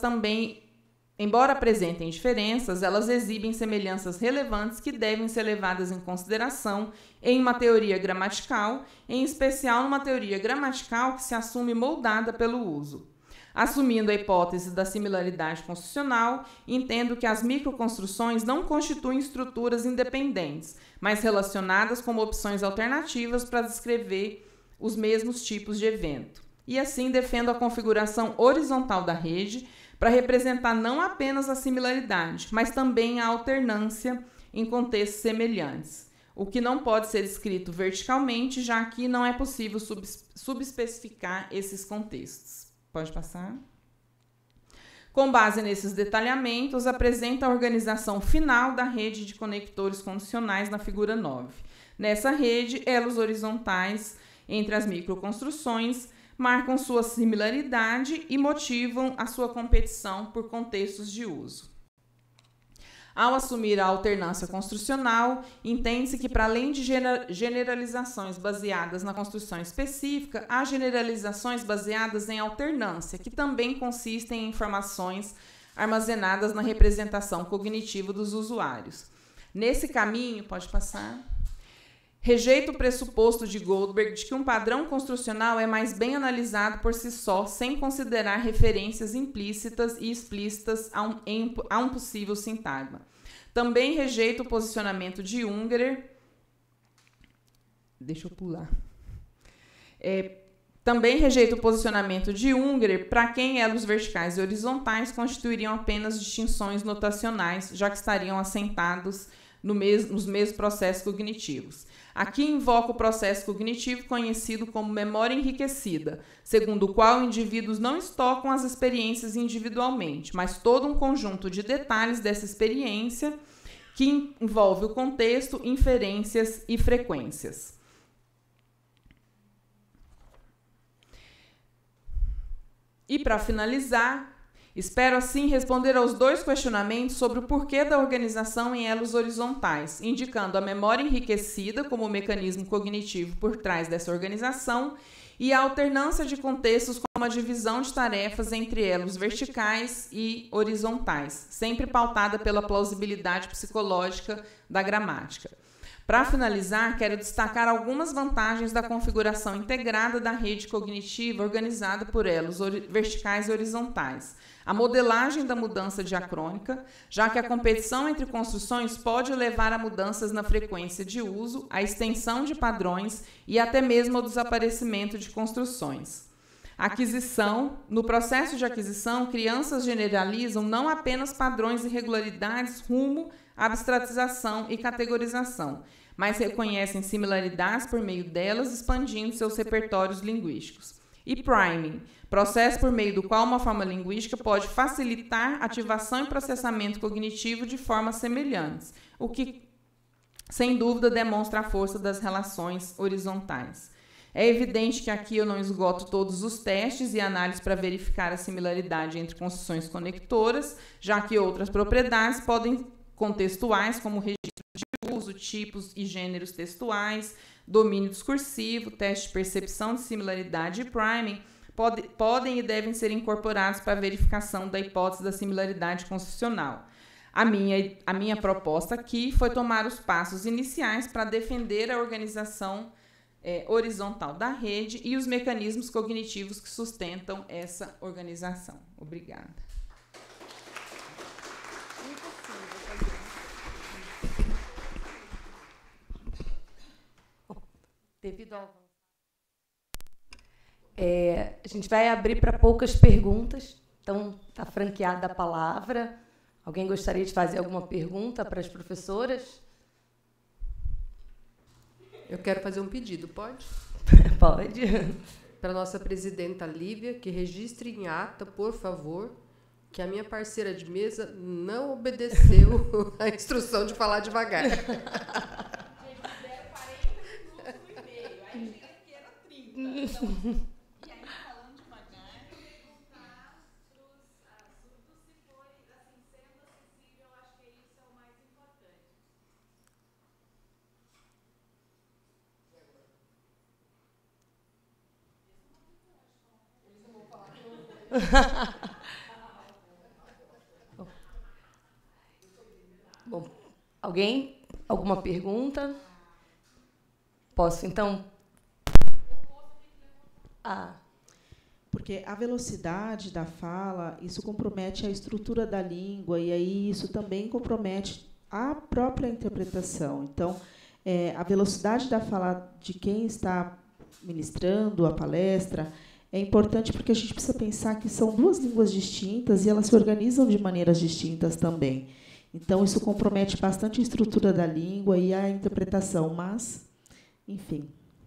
exibem semelhanças relevantes que devem ser levadas em consideração em uma teoria gramatical, em especial numa teoria gramatical que se assume moldada pelo uso. Assumindo a hipótese da similaridade construcional, entendo que as microconstruções não constituem estruturas independentes, mas relacionadas como opções alternativas para descrever os mesmos tipos de evento. E assim defendo a configuração horizontal da rede para representar não apenas a similaridade, mas também a alternância em contextos semelhantes, o que não pode ser escrito verticalmente, já que não é possível subespecificar esses contextos. Pode passar? Com base nesses detalhamentos, apresenta a organização final da rede de conectores condicionais na figura 9. Nessa rede, elos horizontais entre as microconstruções marcam sua similaridade e motivam a sua competição por contextos de uso. Ao assumir a alternância construcional, entende-se que, para além de generalizações baseadas na construção específica, há generalizações baseadas em alternância, que também consistem em informações armazenadas na representação cognitiva dos usuários. Nesse caminho, pode passar, rejeita o pressuposto de Goldberg de que um padrão construcional é mais bem analisado por si só, sem considerar referências implícitas e explícitas a um possível sintagma. Também rejeita o posicionamento de Ungerer. Deixa eu pular. Também rejeita o posicionamento de Ungerer, para quem elos verticais e horizontais constituiriam apenas distinções notacionais, já que estariam assentados nos mesmos processos cognitivos. Aqui invoca o processo cognitivo conhecido como memória enriquecida, segundo o qual indivíduos não estocam as experiências individualmente, mas todo um conjunto de detalhes dessa experiência que envolve o contexto, inferências e frequências. E, para finalizar, espero, assim, responder aos 2 questionamentos sobre o porquê da organização em elos horizontais, indicando a memória enriquecida como o mecanismo cognitivo por trás dessa organização e a alternância de contextos como a divisão de tarefas entre elos verticais e horizontais, sempre pautada pela plausibilidade psicológica da gramática. Para finalizar, quero destacar algumas vantagens da configuração integrada da rede cognitiva organizada por elos verticais e horizontais. A modelagem da mudança diacrônica, já que a competição entre construções pode levar a mudanças na frequência de uso, a extensão de padrões e até mesmo ao desaparecimento de construções. Aquisição. No processo de aquisição, crianças generalizam não apenas padrões e regularidades rumo à abstratização e categorização, mas reconhecem similaridades por meio delas, expandindo seus repertórios linguísticos. E priming, processo por meio do qual uma forma linguística pode facilitar ativação e processamento cognitivo de formas semelhantes, o que, sem dúvida, demonstra a força das relações horizontais. É evidente que aqui eu não esgoto todos os testes e análises para verificar a similaridade entre construções conectoras, já que outras propriedades podem contextuais, como registro de uso, tipos e gêneros textuais, domínio discursivo, teste de percepção de similaridade e priming, podem e devem ser incorporados para a verificação da hipótese da similaridade constitucional. A minha proposta aqui foi tomar os passos iniciais para defender a organização horizontal da rede e os mecanismos cognitivos que sustentam essa organização. Obrigada. Devido ao a gente vai abrir para poucas perguntas, então está franqueada a palavra. Alguém gostaria de fazer alguma pergunta para as professoras? Eu quero fazer um pedido, pode? Pode. Para a nossa presidenta Lívia, que registre em ata, por favor, que a minha parceira de mesa não obedeceu a instrução de falar devagar. Eles deram 40 minutos no e-mail, aí tinha que era 30. Então, e aí, falando devagar, perguntar para os surdos se foi, assim, sendo acessível, eu acho que isso é o mais importante. Eles não vão falar que eu não vou. Bom, alguém? Alguma pergunta? Posso, então? Porque a velocidade da fala, isso compromete a estrutura da língua, e aí isso também compromete a própria interpretação. Então, a velocidade da fala de quem está ministrando a palestra é importante porque a gente precisa pensar que são duas línguas distintas e elas se organizam de maneiras distintas também. Então, isso compromete bastante a estrutura da língua e a interpretação, mas, enfim.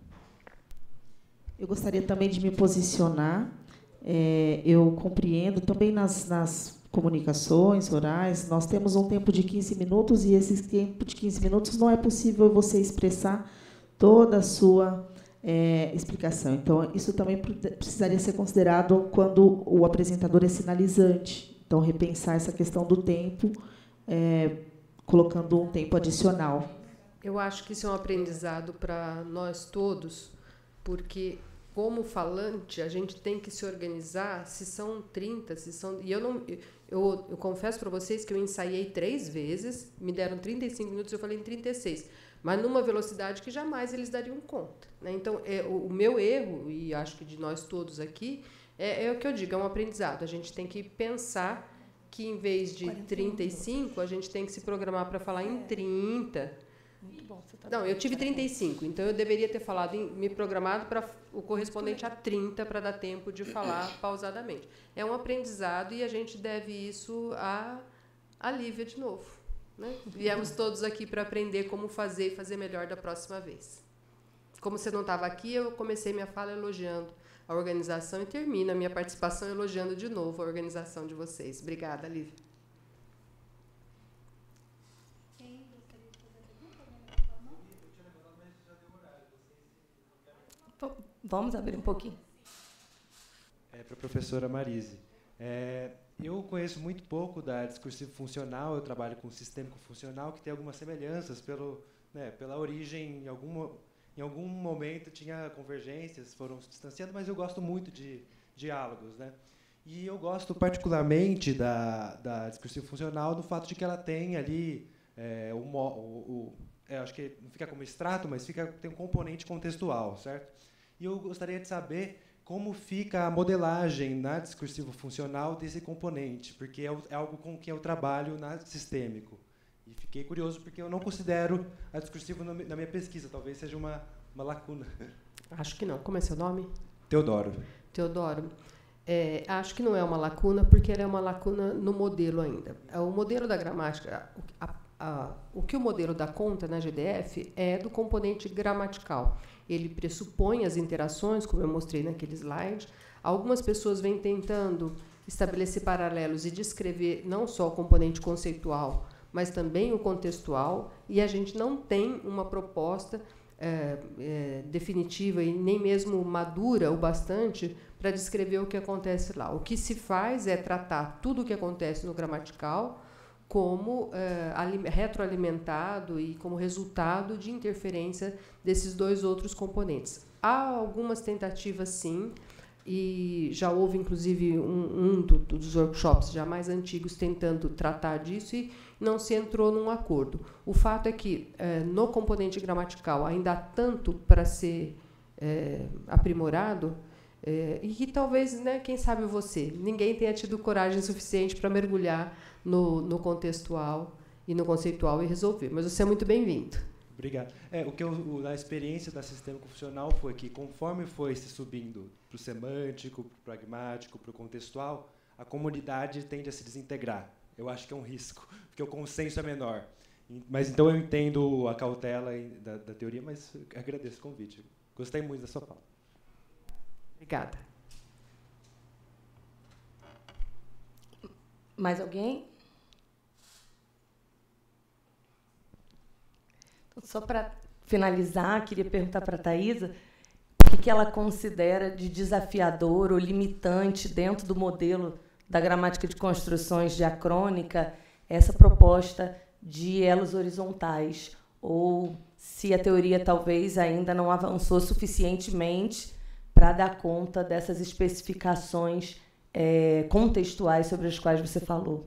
Eu gostaria também de me posicionar. Eu compreendo também nas comunicações orais, nós temos um tempo de 15 minutos, e esse tempo de 15 minutos não é possível você expressar toda a sua explicação. Então, isso também precisaria ser considerado quando o apresentador é sinalizante. Então, repensar essa questão do tempo, colocando um tempo adicional. Eu acho que isso é um aprendizado para nós todos, porque, como falante, a gente tem que se organizar, se são 30, se são... E eu confesso para vocês que eu ensaiei 3 vezes, me deram 35 minutos, eu falei em 36, mas numa velocidade que jamais eles dariam conta, né? Então, o meu erro, e acho que de nós todos aqui, é o que eu digo, é um aprendizado. A gente tem que pensar que, em vez de 35, a gente tem que se programar para falar em 30. Muito bom. Você tá Não, eu tive 35, então eu deveria ter falado, me programado para o correspondente a 30, para dar tempo de falar pausadamente. É um aprendizado e a gente deve isso à Lívia de novo, né? Viemos todos aqui para aprender como fazer e fazer melhor da próxima vez. Como você não estava aqui, eu comecei minha fala elogiando a organização e termino a minha participação elogiando de novo a organização de vocês. Obrigada, Lívia. Vamos abrir um pouquinho. Para a professora Marise. Eu conheço muito pouco da discursivo funcional, eu trabalho com sistêmico funcional, que tem algumas semelhanças pela origem, em algum momento tinha convergências, foram se distanciando, mas eu gosto muito de diálogos, né? E eu gosto particularmente da discursivo funcional do fato de que ela tem ali acho que não fica como extrato, mas tem um componente contextual, certo? E eu gostaria de saber como fica a modelagem na discursivo-funcional desse componente, porque é algo com que eu trabalho na sistêmico. E fiquei curioso, porque eu não considero a discursivo na minha pesquisa, talvez seja uma lacuna. Acho que não. Como é seu nome? Teodoro. Teodoro. Acho que não é uma lacuna, porque ela é uma lacuna no modelo ainda. O modelo da gramática, o que o modelo dá conta na GDF é do componente gramatical. Ele pressupõe as interações, como eu mostrei naquele slide. Algumas pessoas vêm tentando estabelecer paralelos e descrever não só o componente conceitual, mas também o contextual, e a gente não tem uma proposta definitiva e nem mesmo madura o bastante para descrever o que acontece lá. O que se faz é tratar tudo o que acontece no gramatical como retroalimentado e como resultado de interferência desses dois outros componentes. Há algumas tentativas, sim, e já houve, inclusive, dos workshops já mais antigos tentando tratar disso e não se entrou num acordo. O fato é que, no componente gramatical, ainda há tanto para ser aprimorado, e que talvez, né, quem sabe você, ninguém tenha tido coragem suficiente para mergulhar no contextual e no conceitual e resolver. Mas você é muito bem-vindo. Obrigado. A experiência da sistêmica funcional foi que, conforme foi se subindo para o semântico, para o pragmático, para o contextual, a comunidade tende a se desintegrar. Eu acho que é um risco, porque o consenso é menor. Mas então eu entendo a cautela da teoria, mas agradeço o convite. Gostei muito da sua fala. Obrigada. Mais alguém? Só para finalizar, queria perguntar para a Thaisa o que ela considera de desafiador ou limitante dentro do modelo da gramática de construções diacrônica, essa proposta de elos horizontais, ou se a teoria talvez ainda não avançou suficientemente para dar conta dessas especificações contextuais sobre as quais você falou.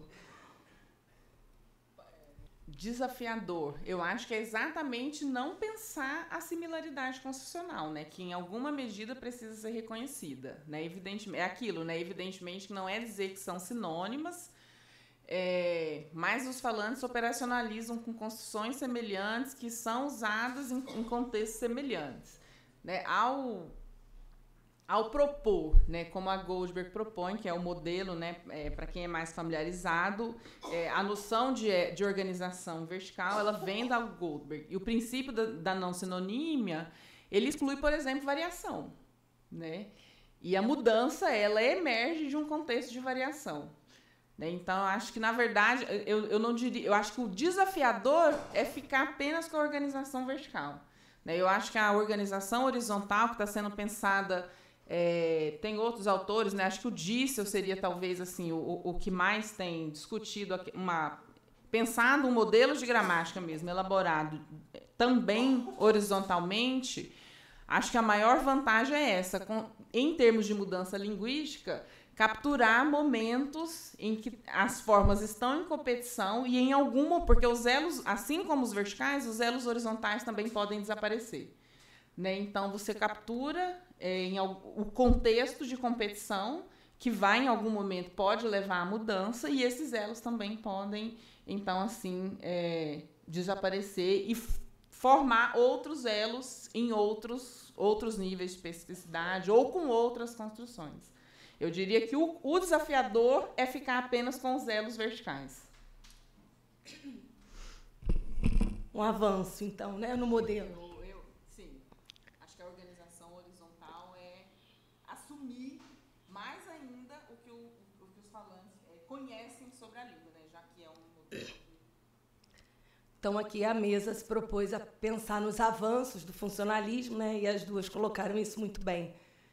Desafiador. Eu acho que é exatamente não pensar a similaridade constitucional, né, que em alguma medida precisa ser reconhecida, né, evidentemente, é aquilo, né, evidentemente que não é dizer que são sinônimas, mas os falantes operacionalizam com construções semelhantes que são usadas em contextos semelhantes, né, ao propor, né, como a Goldberg propõe, que é o modelo, né, para quem é mais familiarizado, a noção de organização vertical, ela vem da Goldberg. E o princípio da não sinonímia, ele exclui, por exemplo, variação, né? E a mudança, ela emerge de um contexto de variação, né? Então, acho que, na verdade, eu não diria... Eu acho que o desafiador é ficar apenas com a organização vertical, né? Eu acho que a organização horizontal, que está sendo pensada... tem outros autores, né? Acho que o Dissel seria talvez assim o que mais tem discutido pensado um modelo de gramática mesmo elaborado também horizontalmente. Acho que a maior vantagem é essa, em termos de mudança linguística, capturar momentos em que as formas estão em competição e porque os elos, assim como os verticais, os elos horizontais também podem desaparecer, né? Então você captura o contexto de competição, que vai, em algum momento, pode levar à mudança, e esses elos também podem, então, assim, desaparecer e formar outros elos em outros níveis de especificidade ou com outras construções. Eu diria que o desafiador é ficar apenas com os elos verticais. Um avanço, então, né, no modelo. Mais ainda o que os falantes conhecem sobre a língua, né? Já que é um modelo. Então, aqui a mesa se propôs a pensar nos avanços do funcionalismo, né? E as duas colocaram isso muito bem.